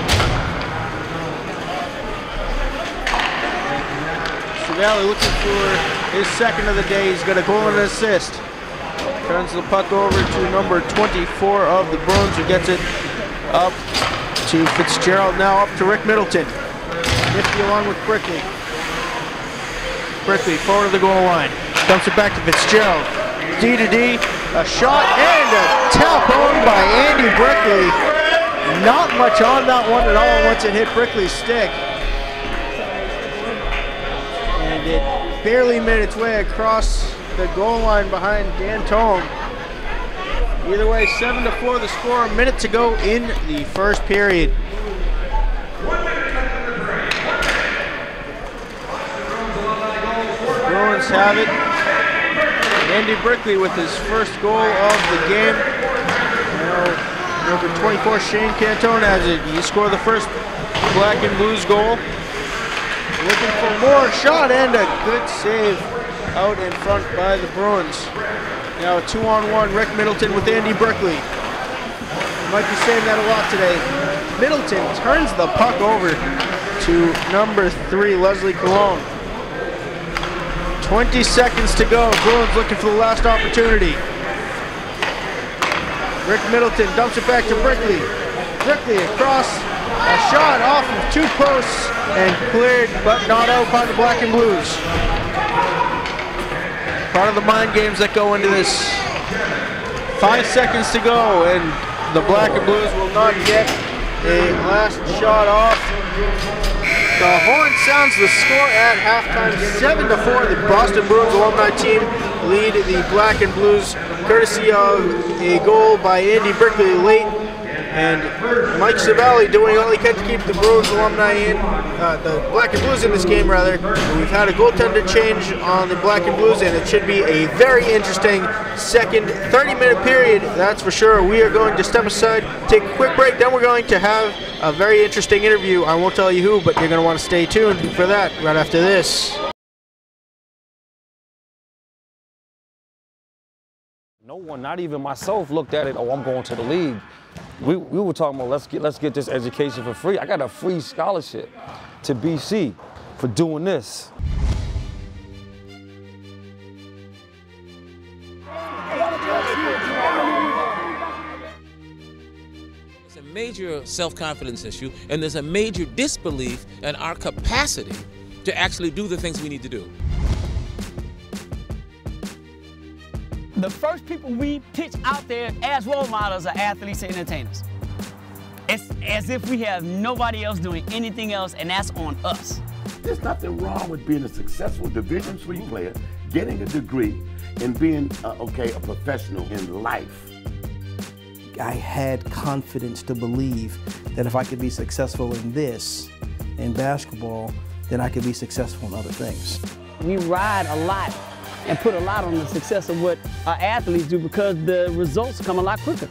Savelli looking for his second of the day. He's got a goal and an assist. Turns the puck over to number twenty-four of the Bruins, who gets it up to Fitzgerald, now up to Rick Middleton. Nifty along with Brickley. Brickley forward of the goal line. Dumps it back to Fitzgerald. D to D, a shot and a tap home by Andy Brickley. Not much on that one at all once it hit Brickley's stick. And it barely made its way across the goal line behind Dan Tome. Either way, seven to four the score, a minute to go in the first period. Bruins have it. Andy Brickley with his first goal of the game. Now, number twenty-four, Shane Cantone has it. He scored the first Black and Blues goal. Looking for more, shot and a good save out in front by the Bruins. Now a two-on-one, Rick Middleton with Andy Brickley. Might be saying that a lot today. Middleton turns the puck over to number three, Leslie Cologne. twenty seconds to go. Bruins looking for the last opportunity. Rick Middleton dumps it back to Brickley. Brickley across, a shot off of two posts, and cleared, but not out by the Black and Blues. Part of the mind games that go into this. Five seconds to go, and the Black and Blues will not get a last shot off. The horn sounds the score at halftime, seven to four. The Boston Bruins Alumni Team lead the Black and Blues, courtesy of a goal by Andy Brickley late, and Mike Savelli doing all he can to keep the Bruins alumni in, uh, the Black and Blues in this game rather. We've had a goaltender change on the Black and Blues, and it should be a very interesting second thirty minute period, that's for sure. We are going to step aside, take a quick break, then we're going to have a very interesting interview. I won't tell you who, but you're going to want to stay tuned for that right after this. No one, not even myself, looked at it, oh, I'm going to the league. We, we were talking about let's get, let's get this education for free. I got a free scholarship to B C for doing this. It's a major self-confidence issue, and there's a major disbelief in our capacity to actually do the things we need to do. The first people we pitch out there as role models are athletes and entertainers. It's as if we have nobody else doing anything else, and that's on us. There's nothing wrong with being a successful Division three player, getting a degree, and being, uh, okay, a professional in life. I had confidence to believe that if I could be successful in this, in basketball, then I could be successful in other things. We ride a lot and put a lot on the success of what our athletes do because the results come a lot quicker.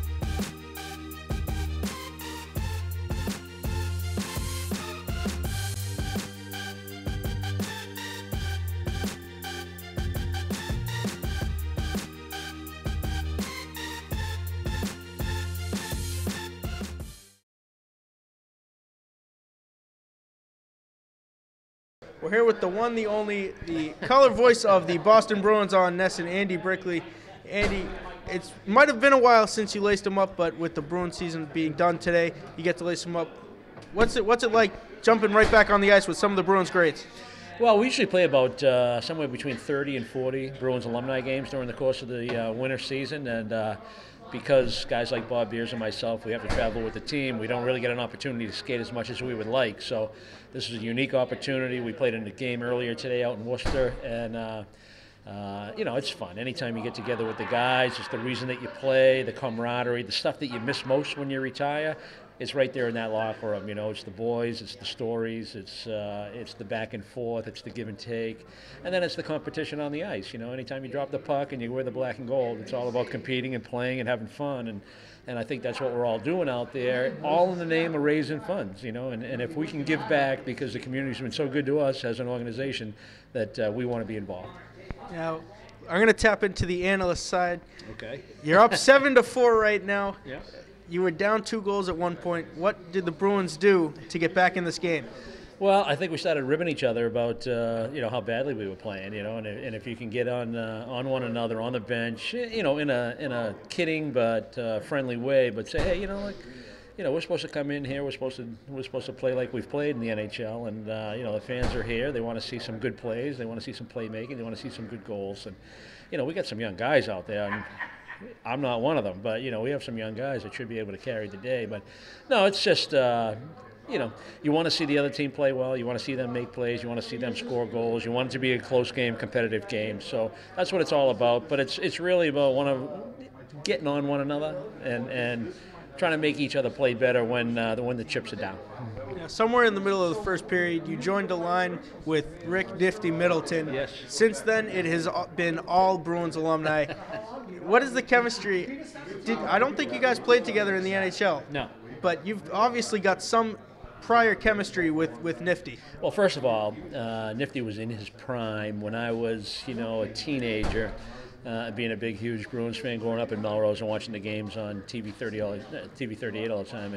We're here with the one, the only, the color voice of the Boston Bruins on Nesson, Andy Brickley. Andy, it might have been a while since you laced them up, but with the Bruins season being done today, you get to lace them up. What's it, what's it like jumping right back on the ice with some of the Bruins greats? Well, we usually play about uh, somewhere between thirty and forty Bruins alumni games during the course of the uh, winter season, and uh, because guys like Bob Beers and myself, we have to travel with the team, we don't really get an opportunity to skate as much as we would like. So this is a unique opportunity. We played in a game earlier today out in Worcester, and uh, uh, you know, it's fun. Anytime you get together with the guys, it's the reason that you play, the camaraderie, the stuff that you miss most when you retire. It's right there in that locker room. You know, it's the boys, it's the stories, it's uh, it's the back and forth, it's the give and take, and then it's the competition on the ice. You know, anytime you drop the puck and you wear the black and gold, it's all about competing and playing and having fun, and and I think that's what we're all doing out there, all in the name of raising funds. You know, and, and if we can give back because the community's been so good to us as an organization, that uh, we want to be involved. Now, I'm going to tap into the analyst side. Okay. You're up seven to four right now. Yeah. You were down two goals at one point. What did the Bruins do to get back in this game? Well, I think we started ribbing each other about uh, you know how badly we were playing, you know, and, and if you can get on uh, on one another on the bench, you know, in a in a kidding but uh, friendly way, but say, hey, you know, like, you know, we're supposed to come in here, we're supposed to we're supposed to play like we've played in the N H L, and uh, you know, the fans are here, they want to see some good plays, they want to see some playmaking, they want to see some good goals, and you know, we got some young guys out there. And, I'm not one of them, but, you know, we have some young guys that should be able to carry the day. But, no, it's just, uh, you know, you want to see the other team play well. You want to see them make plays. You want to see them score goals. You want it to be a close game, competitive game. So that's what it's all about. But it's it's really about one of getting on one another and, and trying to make each other play better when, uh, when the chips are down. Now, somewhere in the middle of the first period, you joined the line with Rick Nifty Middleton. Yes. Since then, it has been all Bruins alumni. What is the chemistry? Did, I don't think you guys played together in the N H L. No. But you've obviously got some prior chemistry with, with Nifty. Well, first of all, uh, Nifty was in his prime when I was, you know, a teenager, uh, being a big, huge Bruins fan, growing up in Melrose and watching the games on T V thirty all, uh, T V thirty-eight all the time. And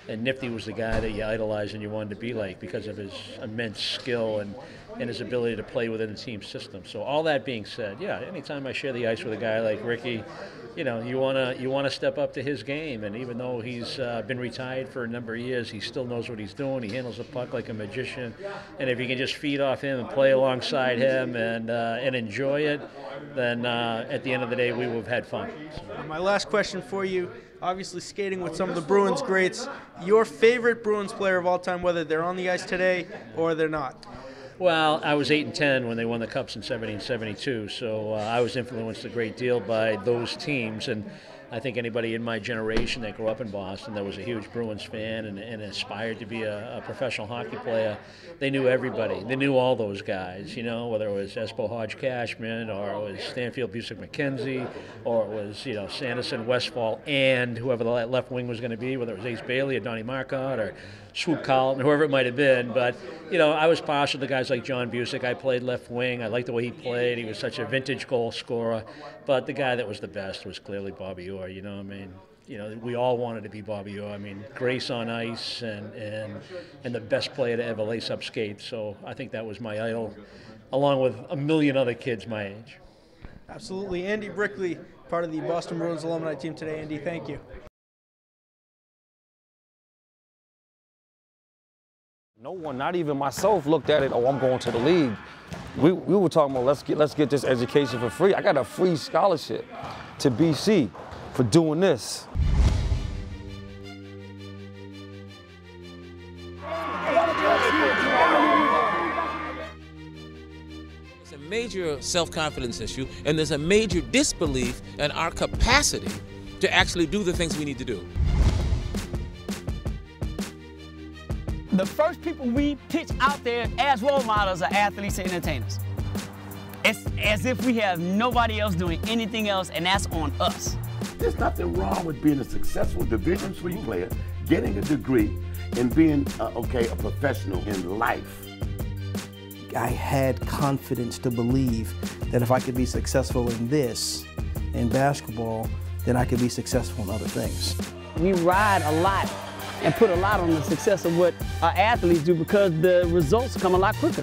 and Nifty was the guy that you idolized and you wanted to be like because of his immense skill and, and his ability to play within the team system. So all that being said, yeah, anytime I share the ice with a guy like Ricky, you know, you wanna you wanna step up to his game. And even though he's uh, been retired for a number of years, he still knows what he's doing. He handles the puck like a magician. And if you can just feed off him and play alongside him and uh, and enjoy it, then uh, at the end of the day, we will have had fun. So. My last question for you. Obviously skating with some of the Bruins greats, your favorite Bruins player of all time, whether they're on the ice today or they're not? Well, I was eight and ten when they won the Cups in seventy and seventy-two, so uh, I was influenced a great deal by those teams. And I think anybody in my generation that grew up in Boston that was a huge Bruins fan and, and aspired to be a, a professional hockey player, they knew everybody. They knew all those guys, you know, whether it was Espo Hodge-Cashman or it was Stanfield Busick-McKenzie or it was, you know, Sanderson, Westfall, and whoever the left wing was going to be, whether it was Ace Bailey or Donnie Marcotte or Swoop Carlton, whoever it might have been. But, you know, I was partial to guys like John Busick. I played left wing. I liked the way he played. He was such a vintage goal scorer. But the guy that was the best was clearly Bobby Orr, you know. I mean, you know, we all wanted to be Bobby Orr. I mean, grace on ice and, and, and the best player to ever lace up skates. So I think that was my idol, along with a million other kids my age. Absolutely. Andy Brickley, part of the Boston Bruins Alumni Team today. Andy, thank you. No one, not even myself, looked at it, oh, I'm going to the league. We, we were talking about let's get, let's get this education for free. I got a free scholarship to B C for doing this. It's a major self-confidence issue, and there's a major disbelief in our capacity to actually do the things we need to do. The first people we pitch out there as role models are athletes and entertainers. It's as if we have nobody else doing anything else, and that's on us. There's nothing wrong with being a successful Division three player, getting a degree, and being, uh, okay, a professional in life. I had confidence to believe that if I could be successful in this, in basketball, then I could be successful in other things. We ride a lot and put a lot on the success of what our athletes do because the results come a lot quicker.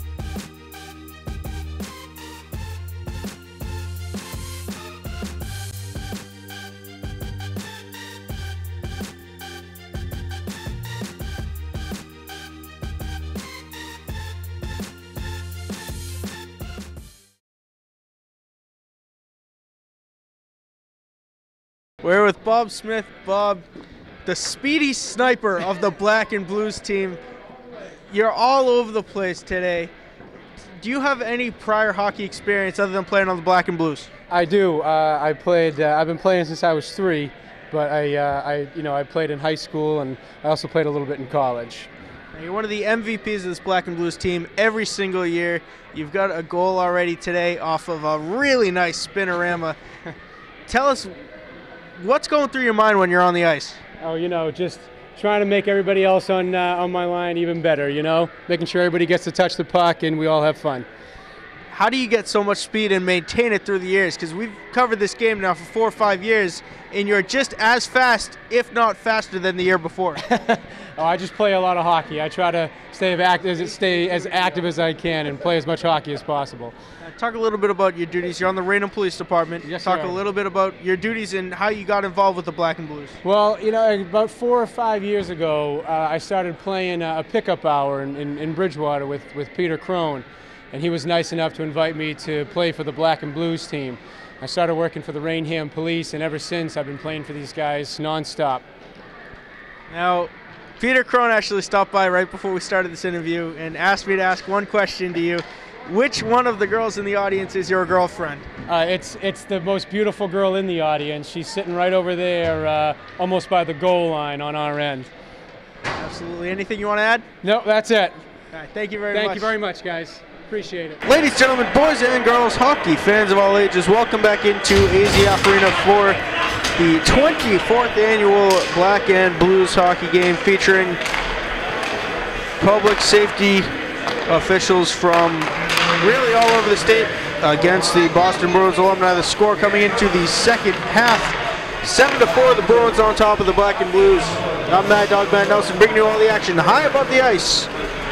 We're with Bob Smith. Bob, the speedy sniper of the Black and Blues team. You're all over the place today. Do you have any prior hockey experience other than playing on the Black and Blues? I do. Uh, I played. Uh, I've been playing since I was three, but I, uh, I, you know, I played in high school and I also played a little bit in college. Now, you're one of the M V Ps of this Black and Blues team every single year. You've got a goal already today off of a really nice spinorama. Tell us, what's going through your mind when you're on the ice? Oh, you know, just trying to make everybody else on uh, on my line even better, you know? Making sure everybody gets to touch the puck and we all have fun. How do you get so much speed and maintain it through the years? Because we've covered this game now for four or five years, and you're just as fast, if not faster, than the year before. Oh, I just play a lot of hockey. I try to stay, active, stay as active as I can and play as much hockey as possible. Uh, talk a little bit about your duties. You're on the Raynham Police Department. Yes, talk sir. a little bit about your duties and how you got involved with the Black and Blues. Well, you know, about four or five years ago, uh, I started playing a pickup hour in, in, in Bridgewater with, with Peter Crone, and he was nice enough to invite me to play for the Black and Blues team. I started working for the Raynham Police, and ever since I've been playing for these guys nonstop. Now, Peter Crone actually stopped by right before we started this interview and asked me to ask one question to you. Which one of the girls in the audience is your girlfriend? Uh, it's it's the most beautiful girl in the audience. She's sitting right over there, uh, almost by the goal line on our end. Absolutely. Anything you want to add? No, that's it. All right, thank you very Thank much. you very much, guys. Appreciate it. Ladies, gentlemen, boys and girls, hockey fans of all ages, welcome back into A Z F Arena for the twenty-fourth annual Black and Blues hockey game featuring public safety officials from really all over the state against the Boston Bruins alumni. The score coming into the second half, seven to four, the Bruins on top of the Black and Blues. I'm Mad Dog Man Nelson, bringing you all the action high above the ice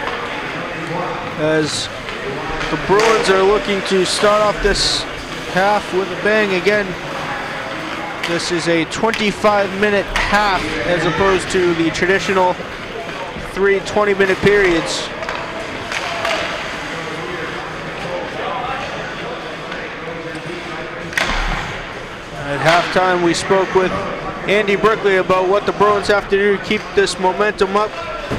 as the Bruins are looking to start off this half with a bang again. This is a twenty-five minute half as opposed to the traditional three twenty minute periods. At halftime, we spoke with Andy Berkeley about what the Bruins have to do to keep this momentum up,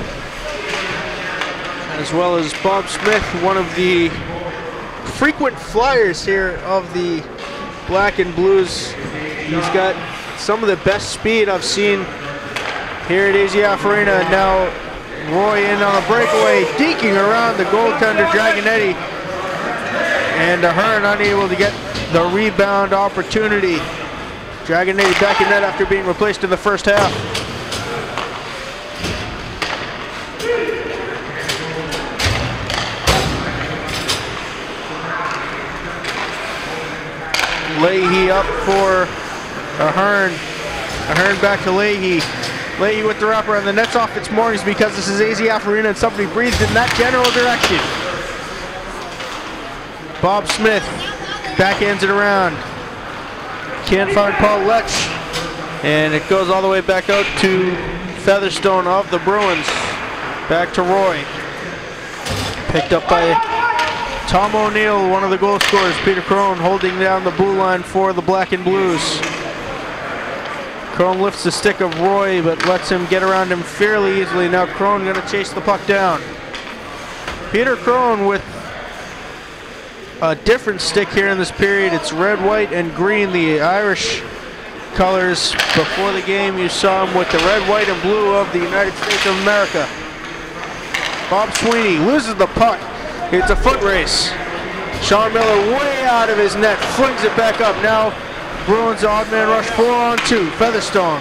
as well as Bob Smith, one of the frequent flyers here of the Black and Blues. He's got some of the best speed I've seen here at A Z F Arena. And now Roy in on a breakaway, deking around the goaltender Dragonetti, and Ahern unable to get the rebound opportunity. Dragonetti back in net after being replaced in the first half. Leahy up for Ahern. Ahern back to Leahy. Leahy with the wrapper, and the net's off its moorings because this is A Z F Arena and somebody breathed in that general direction. Bob Smith backhands it around. Can't find Paul Lech, and it goes all the way back out to Featherstone of the Bruins. Back to Roy. Picked up by Tom O'Neill, one of the goal scorers. Peter Crone holding down the blue line for the Black and Blues. Crone lifts the stick of Roy, but lets him get around him fairly easily. Now Crone going to chase the puck down. Peter Crone with a different stick here in this period. It's red, white, and green, the Irish colors. Before the game, you saw him with the red, white, and blue of the United States of America. Bob Sweeney loses the puck. It's a foot race. Sean Miller way out of his net, flings it back up. Now Bruins odd man rush, four on two. Featherstone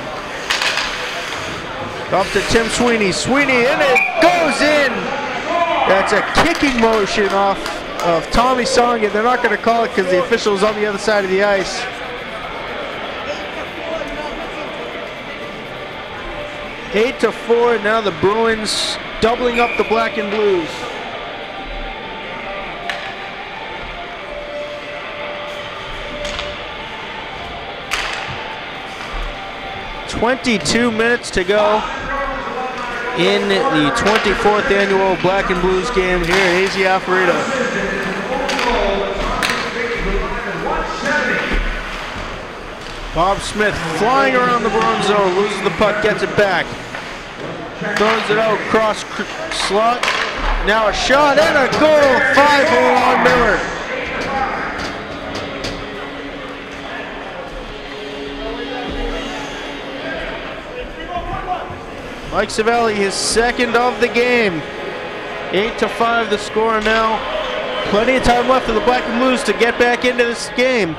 up to Tim Sweeney. Sweeney, and it goes in. That's a kicking motion off of Tommy Songen. They're not going to call it because the official is on the other side of the ice. Eight to four. Now the Bruins doubling up the Black and Blues. twenty-two minutes to go in the twenty-fourth annual Black and Blues game here at A Z F Arena. Bob Smith flying around the Bruins zone, loses the puck, gets it back. Throws it out, cross slot. Now a shot and a goal, five oh on Miller. Mike Savelli, his second of the game. Eight to five the score now. Plenty of time left for the Black and Blues to get back into this game.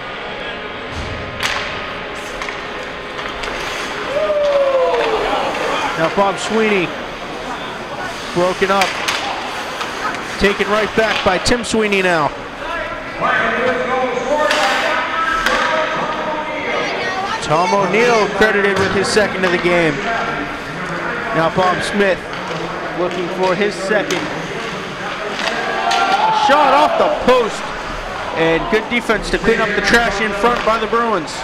Now Bob Sweeney, broken up. Taken right back by Tim Sweeney now. Tom O'Neill credited with his second of the game. Now Bob Smith looking for his second. A shot off the post, and good defense to clean up the trash in front by the Bruins.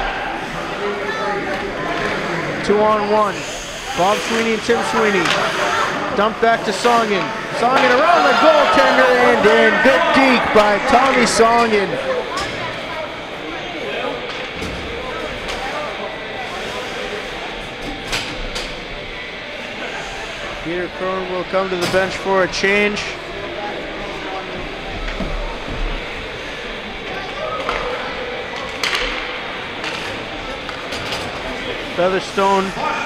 Two on one. Bob Sweeney and Tim Sweeney. Dump back to Songen. Songen around the goaltender and in. Good deke by Tommy Songen. Peter Crone will come to the bench for a change. Featherstone,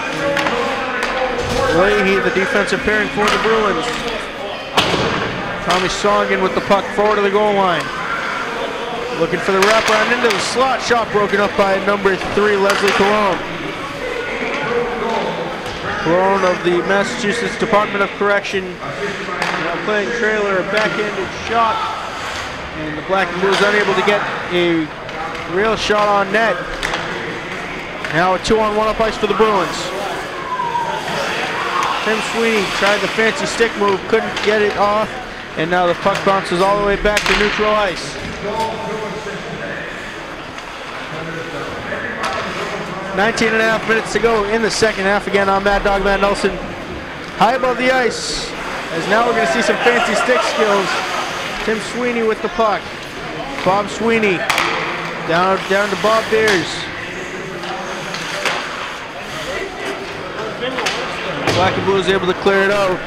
Leahy, the defensive pairing for the Bruins. Tommy Songen with the puck forward of the goal line. Looking for the wraparound into the slot. Shot broken up by number three, Leslie Colon. Colon of the Massachusetts Department of Correction. Now playing trailer, a backhanded shot. And the Black and Blues unable to get a real shot on net. Now a two on one up ice for the Bruins. Tim Sweeney tried the fancy stick move, couldn't get it off, and now the puck bounces all the way back to neutral ice. nineteen and a half minutes to go in the second half. Again, I'm Mad Dog Matt Nelson. High above the ice, as now we're going to see some fancy stick skills. Tim Sweeney with the puck. Bob Sweeney down, down to Bob Beers. Black and Blue is able to clear it out.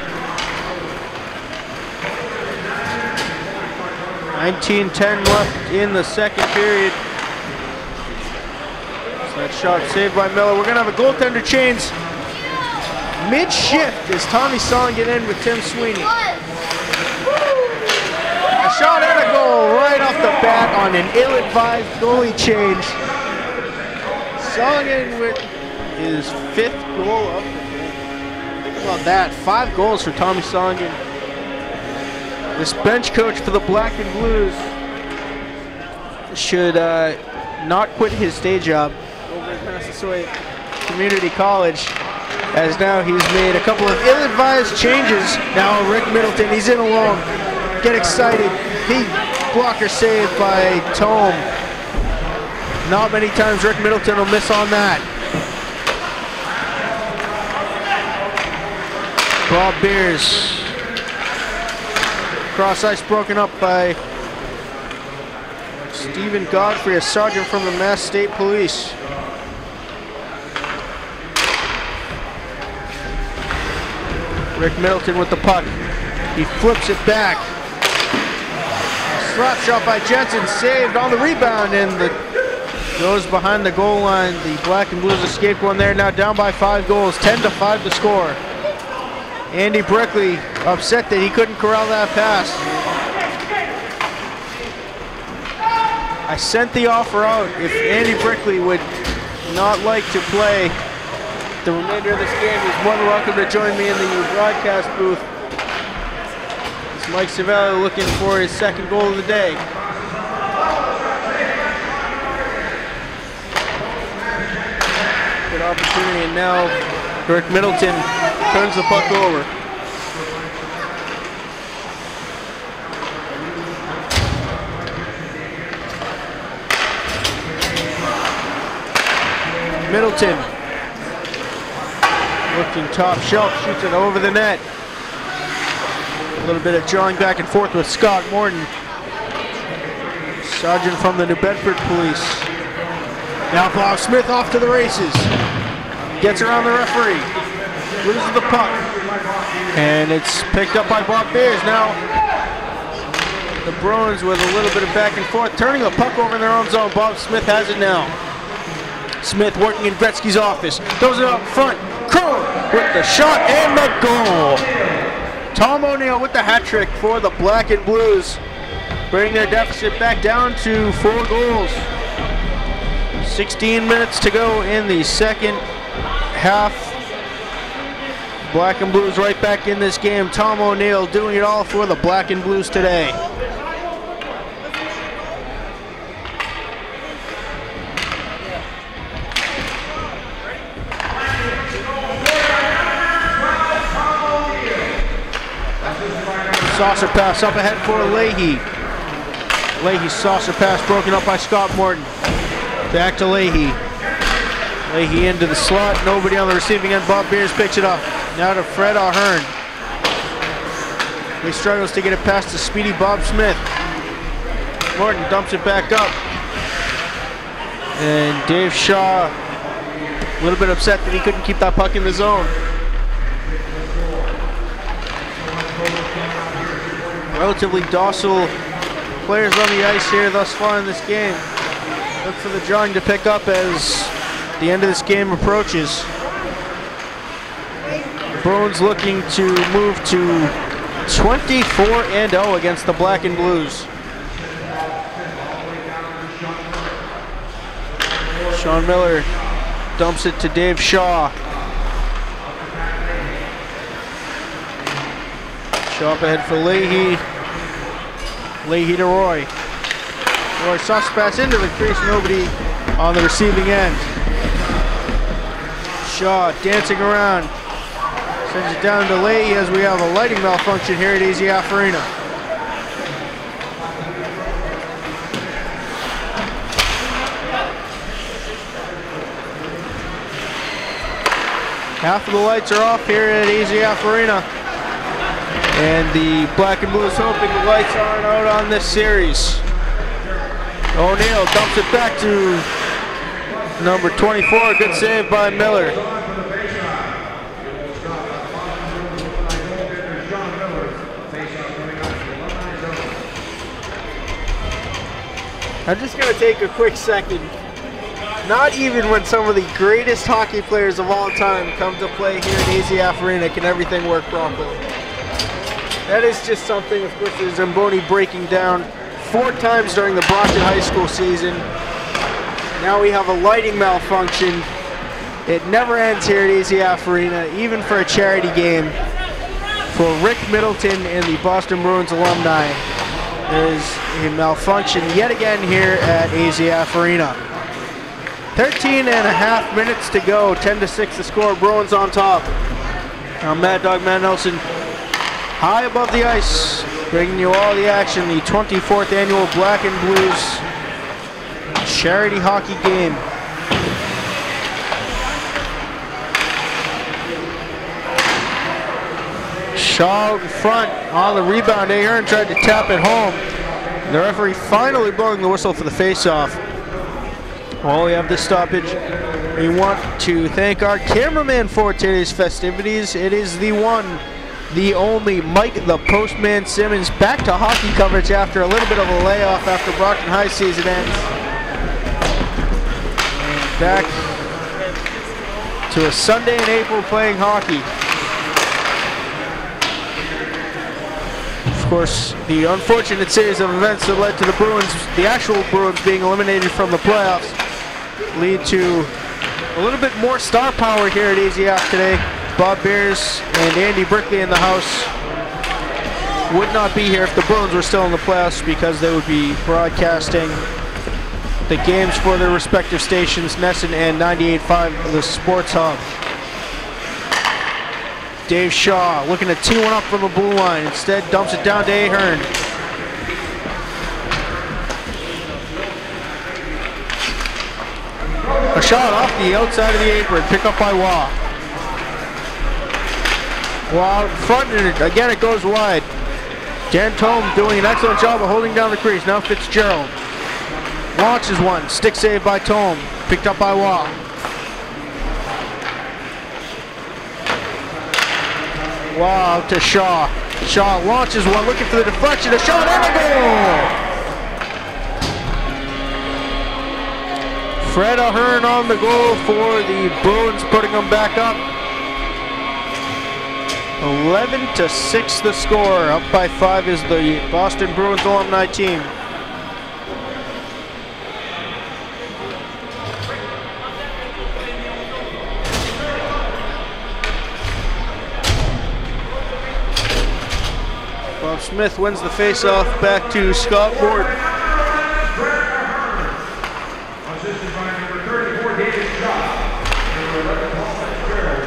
nineteen ten left in the second period. So that shot saved by Miller. We're going to have a goaltender change mid-shift as Tommy Song get in with Tim Sweeney. A shot and a goal right off the bat on an ill-advised goalie change. Song in with his fifth goal up. Think about that. Five goals for Tommy Songen. This bench coach for the Black and Blues should uh, not quit his day job over at Massasoit Community College, as now he's made a couple of ill-advised changes. Now Rick Middleton, he's in alone. Get excited. He blocker saved by Tome. Not many times Rick Middleton will miss on that. Bob Beers. Cross ice broken up by Stephen Godfrey, a sergeant from the Mass State Police. Rick Middleton with the puck. He flips it back. Slap shot by Jensen, saved on the rebound, and the goes behind the goal line. The Black and Blues escaped one there, now down by five goals, ten to five to score. Andy Brickley upset that he couldn't corral that pass. I sent the offer out if Andy Brickley would not like to play the remainder of this game. He's more than welcome to join me in the broadcast booth. It's Mike Civello looking for his second goal of the day. Good opportunity, and now Rick Middleton turns the puck over. Middleton looking top shelf, shoots it over the net. A little bit of jawing back and forth with Scott Morton, sergeant from the New Bedford Police. Now Bob Smith off to the races. Gets around the referee. Loses the puck. And it's picked up by Bob Beers. Now the Bruins with a little bit of back and forth, turning the puck over in their own zone. Bob Smith has it now. Smith working in Gretzky's office. Throws it up front. Crone with the shot and the goal. Tom O'Neill with the hat trick for the Black and Blues. Bring their deficit back down to four goals. sixteen minutes to go in the second half. Black and Blues right back in this game. Tom O'Neill doing it all for the Black and Blues today. Saucer pass up ahead for Leahy. Leahy's saucer pass broken up by Scott Morton. Back to Leahy. Leahy into the slot. Nobody on the receiving end. Bob Beers picks it up. Now to Fred Ahern. He struggles to get it past the speedy Bob Smith. Morton dumps it back up. And Dave Shaw, a little bit upset that he couldn't keep that puck in the zone. Relatively docile players on the ice here thus far in this game. Look for the drawing to pick up as the end of this game approaches. The Bruins looking to move to twenty-four and oh against the Black and Blues. Sean Miller dumps it to Dave Shaw. Shaw up ahead for Leahy. Leahy to Roy. Roy sauce pass into the crease, nobody on the receiving end. Shaw dancing around. Sends it down to Leahy as we have a lighting malfunction here at A Z F Arena. Half of the lights are off here at A Z F Arena. And the Black and Blue is hoping the lights aren't out on this series. O'Neal dumps it back to number twenty-four. Good save by Miller. I'm just going to take a quick second. Not even when some of the greatest hockey players of all time come to play here at A Z F Arena can everything work properly. That is just something, of course, there's Zamboni breaking down four times during the Brockton High School season. Now we have a lighting malfunction. It never ends here at A Z F Arena, even for a charity game. For Rick Middleton and the Boston Bruins alumni, there's a malfunction yet again here at A Z F Arena. thirteen and a half minutes to go, ten to six the score, Bruins on top. Now Mad Dog Matt Nelson high above the ice, bringing you all the action, the twenty-fourth annual Black and Blues charity hockey game. Shaw in front on the rebound. Ahern tried to tap it home. The referee finally blowing the whistle for the face-off. While we have this stoppage, we want to thank our cameraman for today's festivities. It is the one, the only Mike the Postman Simmons, back to hockey coverage after a little bit of a layoff after Brockton High season ends. And back to a Sunday in April playing hockey. Of course, the unfortunate series of events that led to the Bruins, the actual Bruins being eliminated from the playoffs, lead to a little bit more star power here at A Z F today. Bob Beers and Andy Brickley in the house would not be here if the Bruins were still in the playoffs, because they would be broadcasting the games for their respective stations, Nesson and ninety-eight point five, the Sports Hub. Dave Shaw looking to tee one up from the blue line. Instead, dumps it down to Ahern. A shot off the outside of the apron, pick up by Waugh. Waugh in front, and again it goes wide. Dan Tome doing an excellent job of holding down the crease. Now Fitzgerald launches one, stick save by Tome, picked up by Waugh. Wow, to Shaw. Shaw launches one, looking for the deflection. A shot and a goal! Fred Ahern on the goal for the Bruins, putting them back up. eleven to six the score. Up by five is the Boston Bruins Alumni Team. Bob Smith wins the face-off back to Scott Ward. Assisted by number thirty-four, David Scott. Number eleven, Paul Fitzgerald.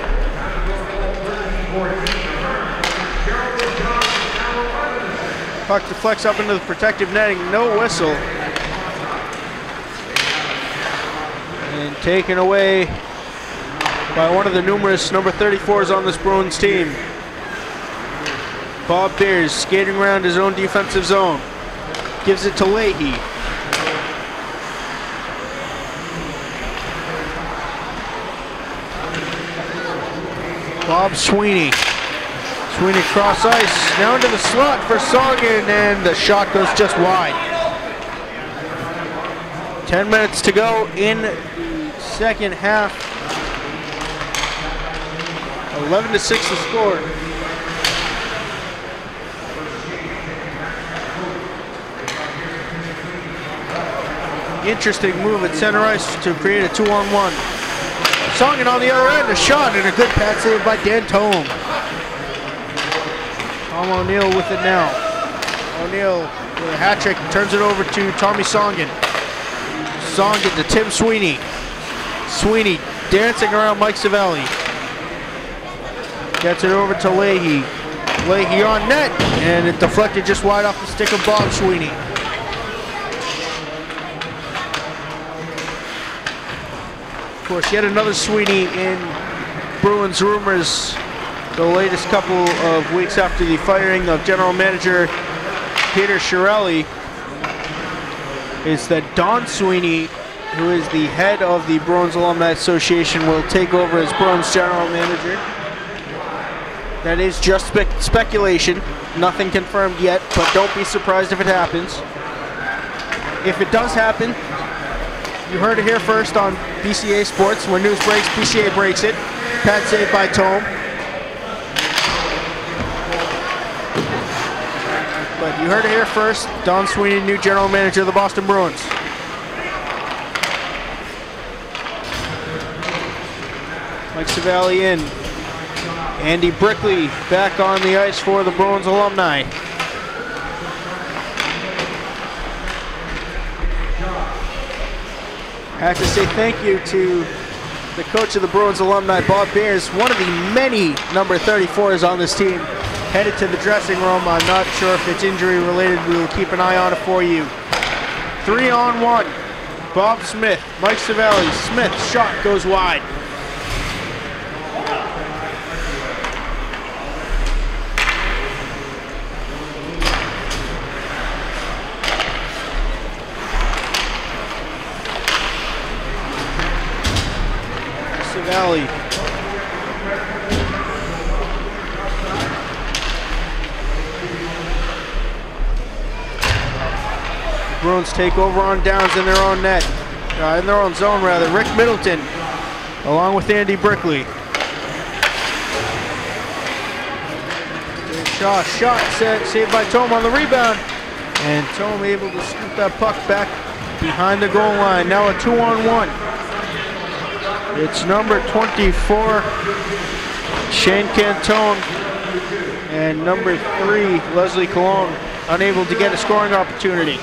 Puck deflects up into the protective netting, no whistle. And taken away by one of the numerous number thirty-fours on this Bruins team. Bob Beers skating around his own defensive zone. Gives it to Leahy. Bob Sweeney. Sweeney cross ice, now into the slot for Songen, and the shot goes just wide. Ten minutes to go in the second half. eleven to six the score. Interesting move at center ice to create a two-on-one. Songen on the other end, a shot, and a good pad save by Dan Tome. Tom O'Neal with it now. O'Neal with a hat trick, turns it over to Tommy Songen. Songen to Tim Sweeney. Sweeney dancing around Mike Savelli. Gets it over to Leahy. Leahy on net, and it deflected just wide off the stick of Bob Sweeney. Of course, yet another Sweeney in Bruins rumors the latest couple of weeks after the firing of general manager Peter Chiarelli is that Don Sweeney, who is the head of the Bruins Alumni Association, will take over as Bruins general manager. That is just spe speculation, nothing confirmed yet, but don't be surprised if it happens. If it does happen, you heard it here first on B C A Sports. When news breaks, B C A breaks it. Pad saved by Tome. But you heard it here first. Don Sweeney, new general manager of the Boston Bruins. Mike Savali in. Andy Brickley back on the ice for the Bruins alumni. I have to say thank you to the coach of the Bruins alumni, Bob Beers, one of the many number thirty-fours on this team, headed to the dressing room. I'm not sure if it's injury related. We will keep an eye on it for you. Three on one. Bob Smith, Mike Savali. Smith, shot goes wide. Savali. Bruins take over on downs in their own net, uh, in their own zone rather. Rick Middleton, along with Andy Brickley. Shaw shot set, saved by Tome on the rebound, and Tome able to scoop that puck back behind the goal line. Now a two on one. It's number twenty-four, Shane Cantone, and number three, Leslie Cologne, unable to get a scoring opportunity.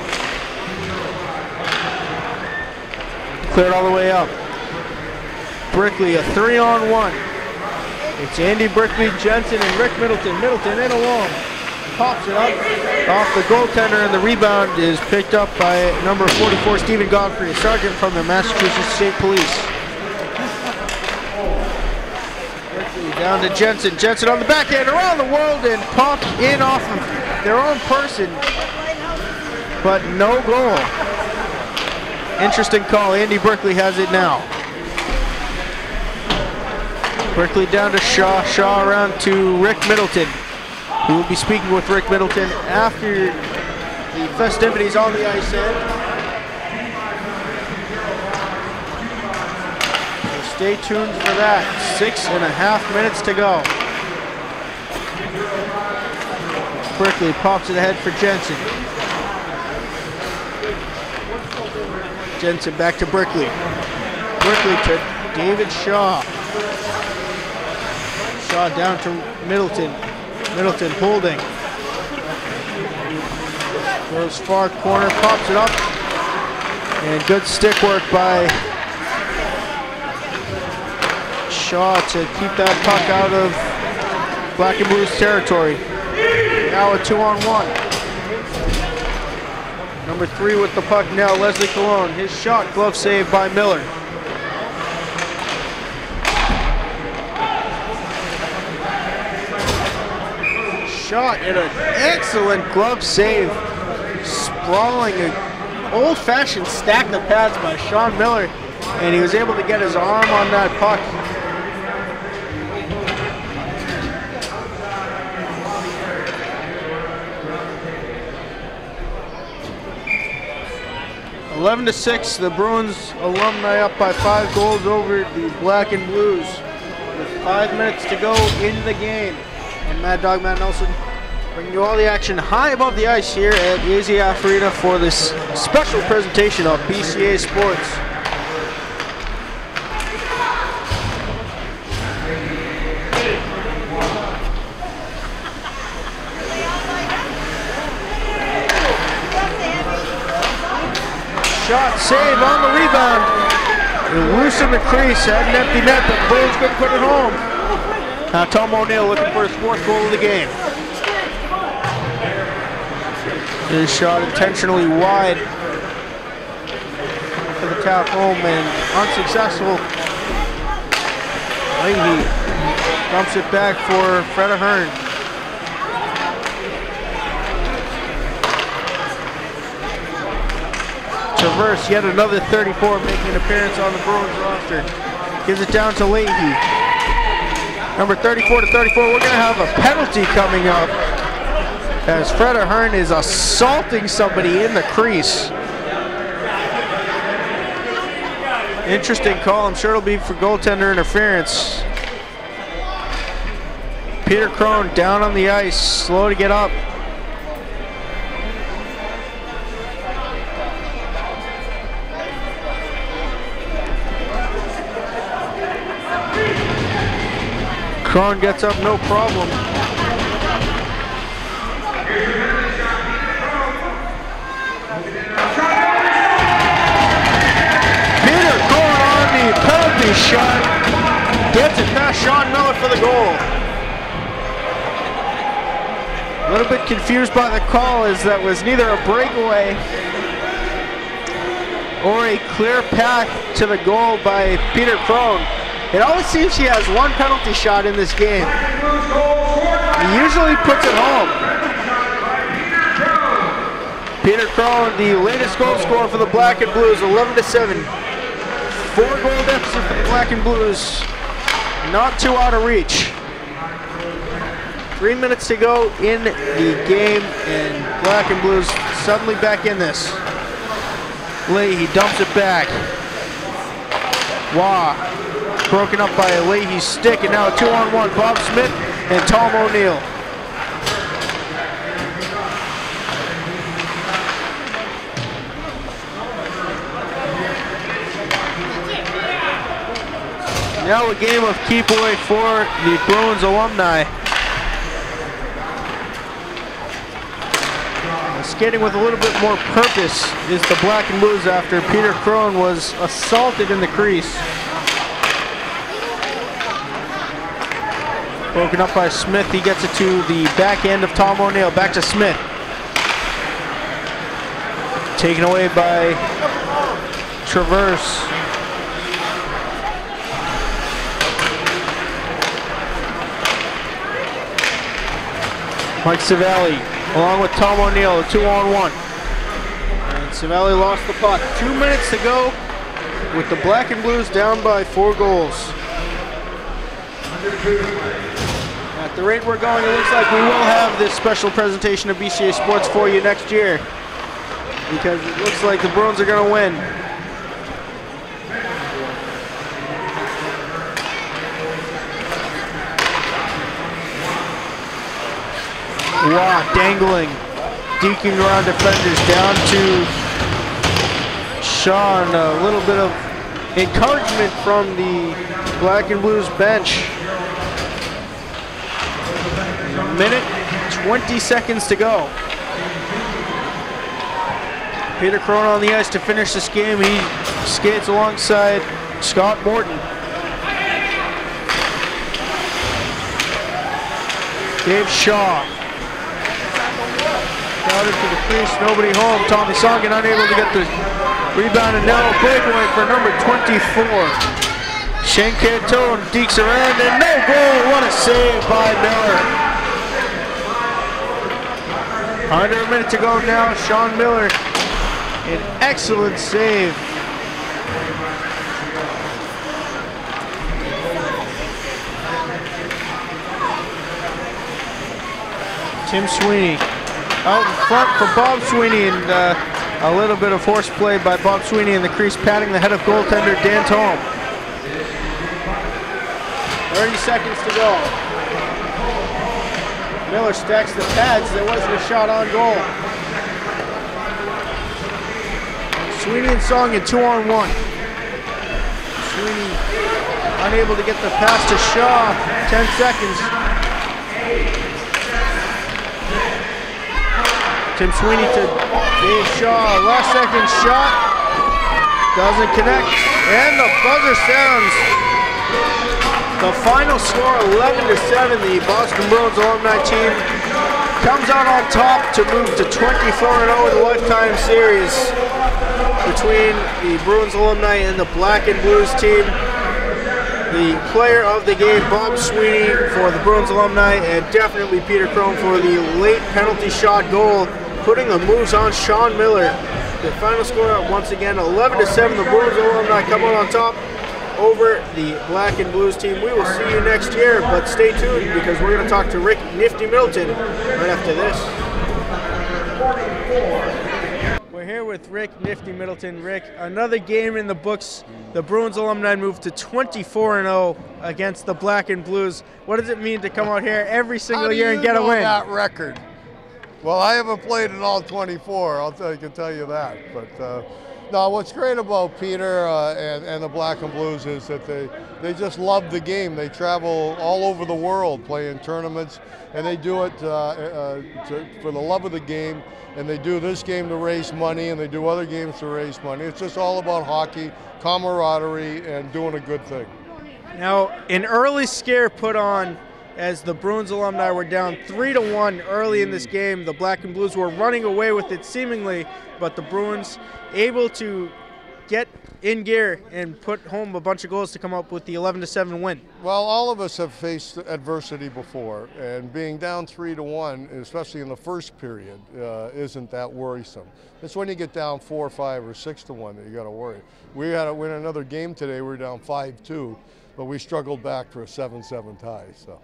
Cleared all the way up. Brickley, a three on one. It's Andy Brickley, Jensen, and Rick Middleton. Middleton in alone. Pops it up off the goaltender, and the rebound is picked up by number forty-four, Stephen Godfrey, a sergeant from the Massachusetts State Police. Down to Jensen. Jensen on the backhand around the world and popped in off of their own person, but no goal. Interesting call. Andy Brickley has it now. Brickley down to Shaw. Shaw around to Rick Middleton. We will be speaking with Rick Middleton after the festivities on the ice end. Stay tuned for that. Six and a half minutes to go. Brickley pops it ahead for Jensen. Jensen back to Brickley. Brickley to David Shaw. Shaw down to Middleton. Middleton holding. Goes far corner, pops it up. And good stick work by Shaw to keep that puck out of Black and Blues territory. Now a two on one. Number three with the puck now, Leslie Cologne. His shot, glove save by Miller. Shot and an excellent glove save. Sprawling, an old-fashioned stack of pads by Sean Miller. And he was able to get his arm on that puck. eleven to six, the Bruins alumni up by five goals over the Black and Blues with five minutes to go in the game. And Mad Dog Matt Nelson bringing you all the action high above the ice here at the A Z F Arena for this special presentation of B C A Sports. Shot, save on the rebound. It loosened the crease, had an empty net, but the Bruins couldn't put it home. Now Tom O'Neill looking for his fourth goal of the game. His shot intentionally wide for the tap home and unsuccessful. Leahy dumps it back for Fred Ahern. Traverse, yet another thirty-four making an appearance on the Bruins roster. Gives it down to Leahy. Number thirty-four to thirty-four, we're gonna have a penalty coming up as Fred Ahern is assaulting somebody in the crease. Interesting call, I'm sure it'll be for goaltender interference. Peter Crone down on the ice, slow to get up. Crone gets up, no problem. Peter Crone on the penalty shot. Gets it past Sean Miller for the goal. A little bit confused by the call as that was neither a breakaway or a clear path to the goal by Peter Crone. It always seems he has one penalty shot in this game. He usually puts it home. Peter Crone, the latest goal scorer for the Black and Blues, eleven to seven. Four goal deficit for the Black and Blues. Not too out of reach. Three minutes to go in the game, and Black and Blues suddenly back in this. Leahy dumps it back. Wah. Broken up by a Leahy stick, and now a two on one. Bob Smith and Tom O'Neill. Now a game of keep away for the Bruins alumni. Skating with a little bit more purpose is the Black and Blues after Peter Crone was assaulted in the crease. Broken up by Smith, he gets it to the back end of Tom O'Neill, back to Smith. Taken away by Traverse. Mike Civalli, along with Tom O'Neill, a two on one. And Civalli lost the puck. Two minutes to go with the Black and Blues down by four goals. At the rate we're going, it looks like we will have this special presentation of B C A Sports for you next year, because it looks like the Bruins are going to win. Wow, dangling, deking around defenders down to Sean. A little bit of encouragement from the Black and Blues bench. A minute, twenty seconds to go. Peter Crone on the ice to finish this game. He skates alongside Scott Morton. Dave Shaw. Crowded to the crease, nobody home. Tommy Songen unable to get the rebound, and now a breakaway for number twenty-four. Shane Cantone dekes around, and no goal. What a save by Miller. Under a minute to go now. Sean Miller, an excellent save. Tim Sweeney out in front for Bob Sweeney, and uh, a little bit of horseplay by Bob Sweeney in the crease, patting the head of goaltender Dan Tome. thirty seconds to go. Miller stacks the pads. There wasn't a shot on goal. Sweeney and Songen two on one. Sweeney unable to get the pass to Shaw. ten seconds. Tim Sweeney to Dave Shaw. Last second shot. Doesn't connect. And the buzzer sounds. The final score, eleven to seven. The Boston Bruins Alumni Team comes out on top to move to twenty-four and oh in the lifetime series between the Bruins Alumni and the Black and Blues team. The player of the game, Bob Sweeney for the Bruins Alumni, and definitely Peter Crone for the late penalty shot goal, putting the moves on Sean Miller. The final score, once again, eleven to seven. The Bruins Alumni come out on top over the Black and Blues team. We will see you next year, but stay tuned because we're going to talk to Rick Nifty Middleton right after this. We're here with Rick Nifty Middleton. Rick, another game in the books. The Bruins Alumni moved to twenty-four and oh against the Black and Blues. What does it mean to come out here every single year and get a win? That record? Well, I haven't played in all twenty-four. I'll tell, I can tell you that. But uh, no, what's great about Peter uh, and, and the Black and Blues is that they they just love the game. They travel all over the world playing tournaments, and they do it uh, uh, to, for the love of the game. And they do this game to raise money, and they do other games to raise money. It's just all about hockey, camaraderie, and doing a good thing. Now, an early scare put on as the Bruins Alumni were down three to one early in this game. The Black and Blues were running away with it seemingly, but the Bruins able to get in gear and put home a bunch of goals to come up with the eleven to seven win. Well, all of us have faced adversity before, and being down three to one, especially in the first period, uh, isn't that worrisome. It's when you get down four, five, or six to one that you got to worry. We had to win another game today. We were down five two, but we struggled back for a seven seven tie. So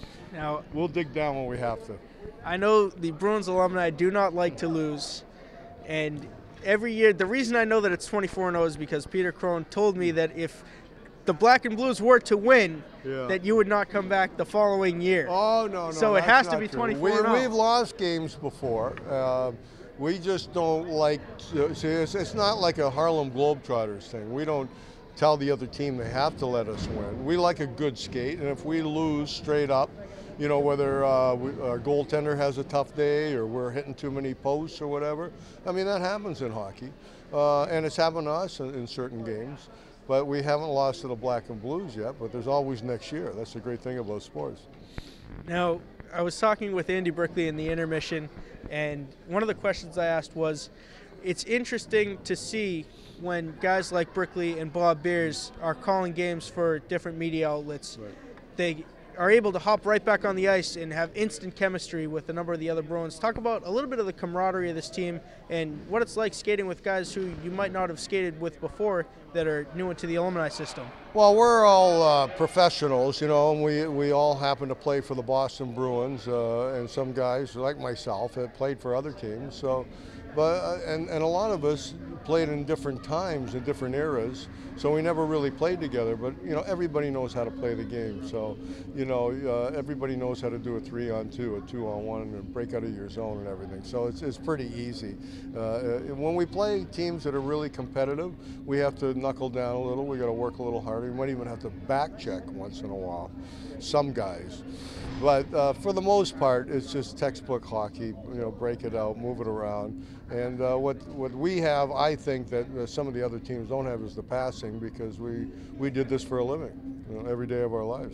now we'll dig down when we have to. I know the Bruins Alumni do not like to lose, and every year, the reason I know that it's twenty-four and oh is because Peter Crone told me that if the Black and Blues were to win, yeah. that you would not come back the following year. Oh, no, no. So it has to be twenty-four and oh. We, we've lost games before. Uh, we just don't like, to, see, it's, it's not like a Harlem Globetrotters thing. We don't tell the other team they have to let us win. We like a good skate, and if we lose straight up, you know, whether uh, we, our goaltender has a tough day or we're hitting too many posts or whatever. I mean, that happens in hockey, uh, and it's happened to us in, in certain games. But we haven't lost to the Black and Blues yet, but there's always next year. That's the great thing about sports. Now, I was talking with Andy Brickley in the intermission, and one of the questions I asked was, it's interesting to see when guys like Brickley and Bob Beers are calling games for different media outlets. Right. They are able to hop right back on the ice and have instant chemistry with a number of the other Bruins. Talk about a little bit of the camaraderie of this team and what it's like skating with guys who you might not have skated with before that are new into the alumni system. Well, we're all uh, professionals, you know, and we, we all happen to play for the Boston Bruins, uh, and some guys, like myself, have played for other teams. So, but uh, and, and a lot of us played in different times, in different eras, so we never really played together. But, you know, everybody knows how to play the game. So, you know, uh, everybody knows how to do a three on two, a two on one, and break out of your zone and everything. So it's, it's pretty easy. Uh, when we play teams that are really competitive, we have to knuckle down a little. We got to work a little harder. We might even have to back check once in a while, some guys. But uh, for the most part, it's just textbook hockey. You know, break it out, move it around. And uh, what what we have, I think that uh, some of the other teams don't have, is the passing, because we we did this for a living, you know, every day of our lives.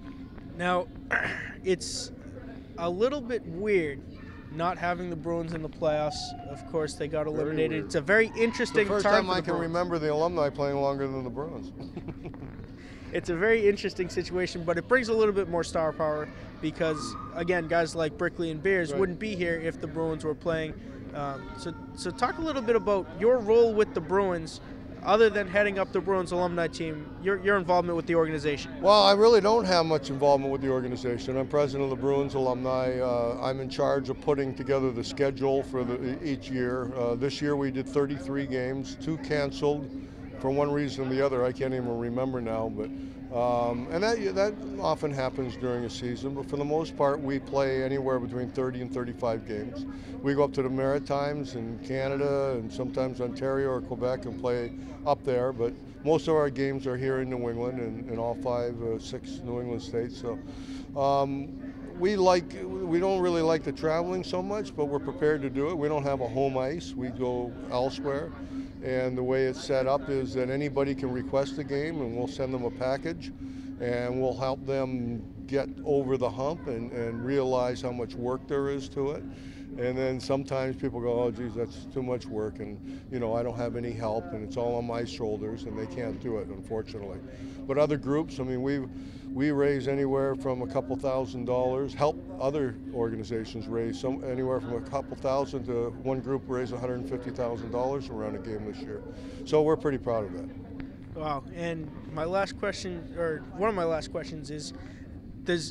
Now, it's a little bit weird not having the Bruins in the playoffs. Of course, they got eliminated. It's a very interesting it's the first time, time I can Bruins. remember the alumni playing longer than the Bruins. It's a very interesting situation, but it brings a little bit more star power because, again, guys like Brickley and Beers right. wouldn't be here if the Bruins were playing. Um, so, so talk a little bit about your role with the Bruins, other than heading up the Bruins alumni team, your, your involvement with the organization. Well, I really don't have much involvement with the organization. I'm president of the Bruins alumni. Uh, I'm in charge of putting together the schedule for the, each year. Uh, this year we did thirty-three games, two canceled for one reason or the other. I can't even remember now, but um, and that that often happens during a season. But for the most part, we play anywhere between thirty and thirty-five games. We go up to the Maritimes in Canada and sometimes Ontario or Quebec and play up there. But most of our games are here in New England and in all five, uh, six New England states. So um, we like we don't really like the traveling so much, but we're prepared to do it. We don't have a home ice. We go elsewhere. And the way it's set up is that anybody can request a game, and we'll send them a package. and we'll help them get over the hump and, and realize how much work there is to it. And then sometimes people go, oh, geez, that's too much work, and you know, I don't have any help, and it's all on my shoulders, and they can't do it, unfortunately. But other groups, I mean, we we raise anywhere from a couple thousand dollars, help other organizations raise some anywhere from a couple thousand to one group raise one hundred fifty thousand dollars around a game this year. So we're pretty proud of that. Wow. And my last question, or one of my last questions is, does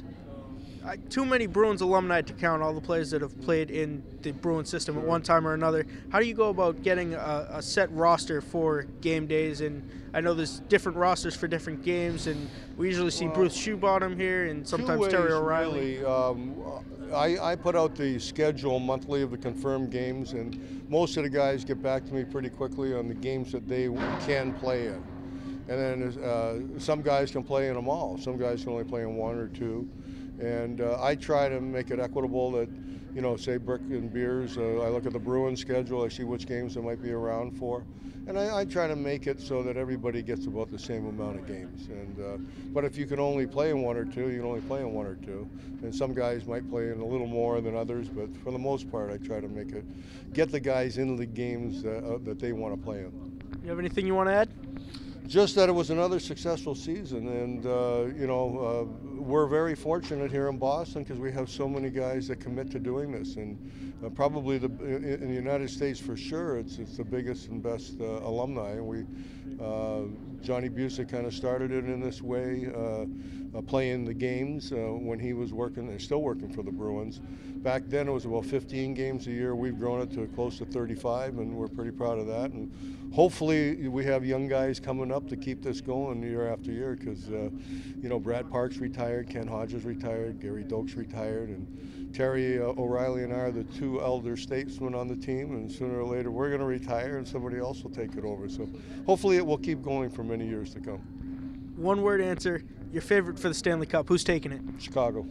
I, too many Bruins alumni to count all the players that have played in the Bruins system at one time or another. How do you go about getting a, a set roster for game days? And I know there's different rosters for different games, and we usually see well, Bruce Shoebottom here and sometimes ways, Terry O'Reilly. Really. Um, I, I put out the schedule monthly of the confirmed games, and most of the guys get back to me pretty quickly on the games that they can play in. And then uh, some guys can play in them all. Some guys can only play in one or two. And uh, I try to make it equitable that, you know, say Brick and Beers, uh, I look at the Bruins schedule, I see which games they might be around for. And I, I try to make it so that everybody gets about the same amount of games. And uh, but if you can only play in one or two, you can only play in one or two. And some guys might play in a little more than others, but for the most part, I try to make it, get the guys into the games that, uh, that they want to play in. You have anything you want to add? Just that it was another successful season, and uh, you know, uh, we're very fortunate here in Boston because we have so many guys that commit to doing this, and uh, probably the, in the United States for sure, it's it's the biggest and best uh, alumni. And we, uh, Johnny Busick kind of started it in this way, uh, uh, playing the games uh, when he was working and still working for the Bruins. Back then it was about fifteen games a year. We've grown it to close to thirty-five, and we're pretty proud of that. And hopefully we have young guys coming up to keep this going year after year, because uh, you know, Brad Parks retired, Ken Hodges retired, Gary Dokes retired, and Terry uh, O'Reilly and I are the two elder statesmen on the team, and sooner or later we're going to retire and somebody else will take it over. So hopefully it will keep going for many years to come. One word answer, your favorite for the Stanley Cup. Who's taking it? Chicago.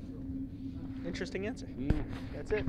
Interesting answer. Mm. That's it.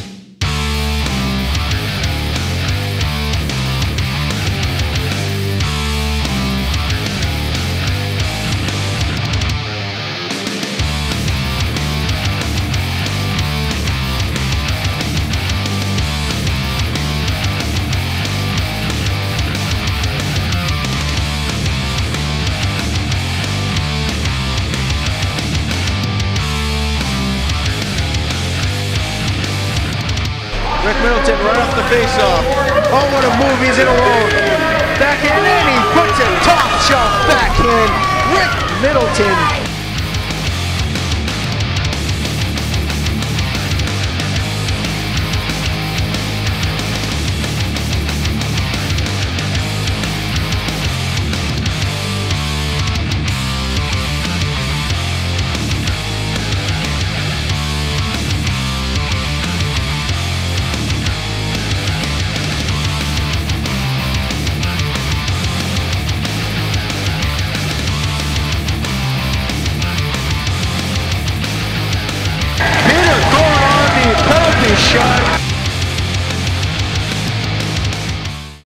Rick Middleton right off the face-off. Oh, what a move, he's in alone. Backhand, and he puts it top shelf backhand. Rick Middleton. Shot.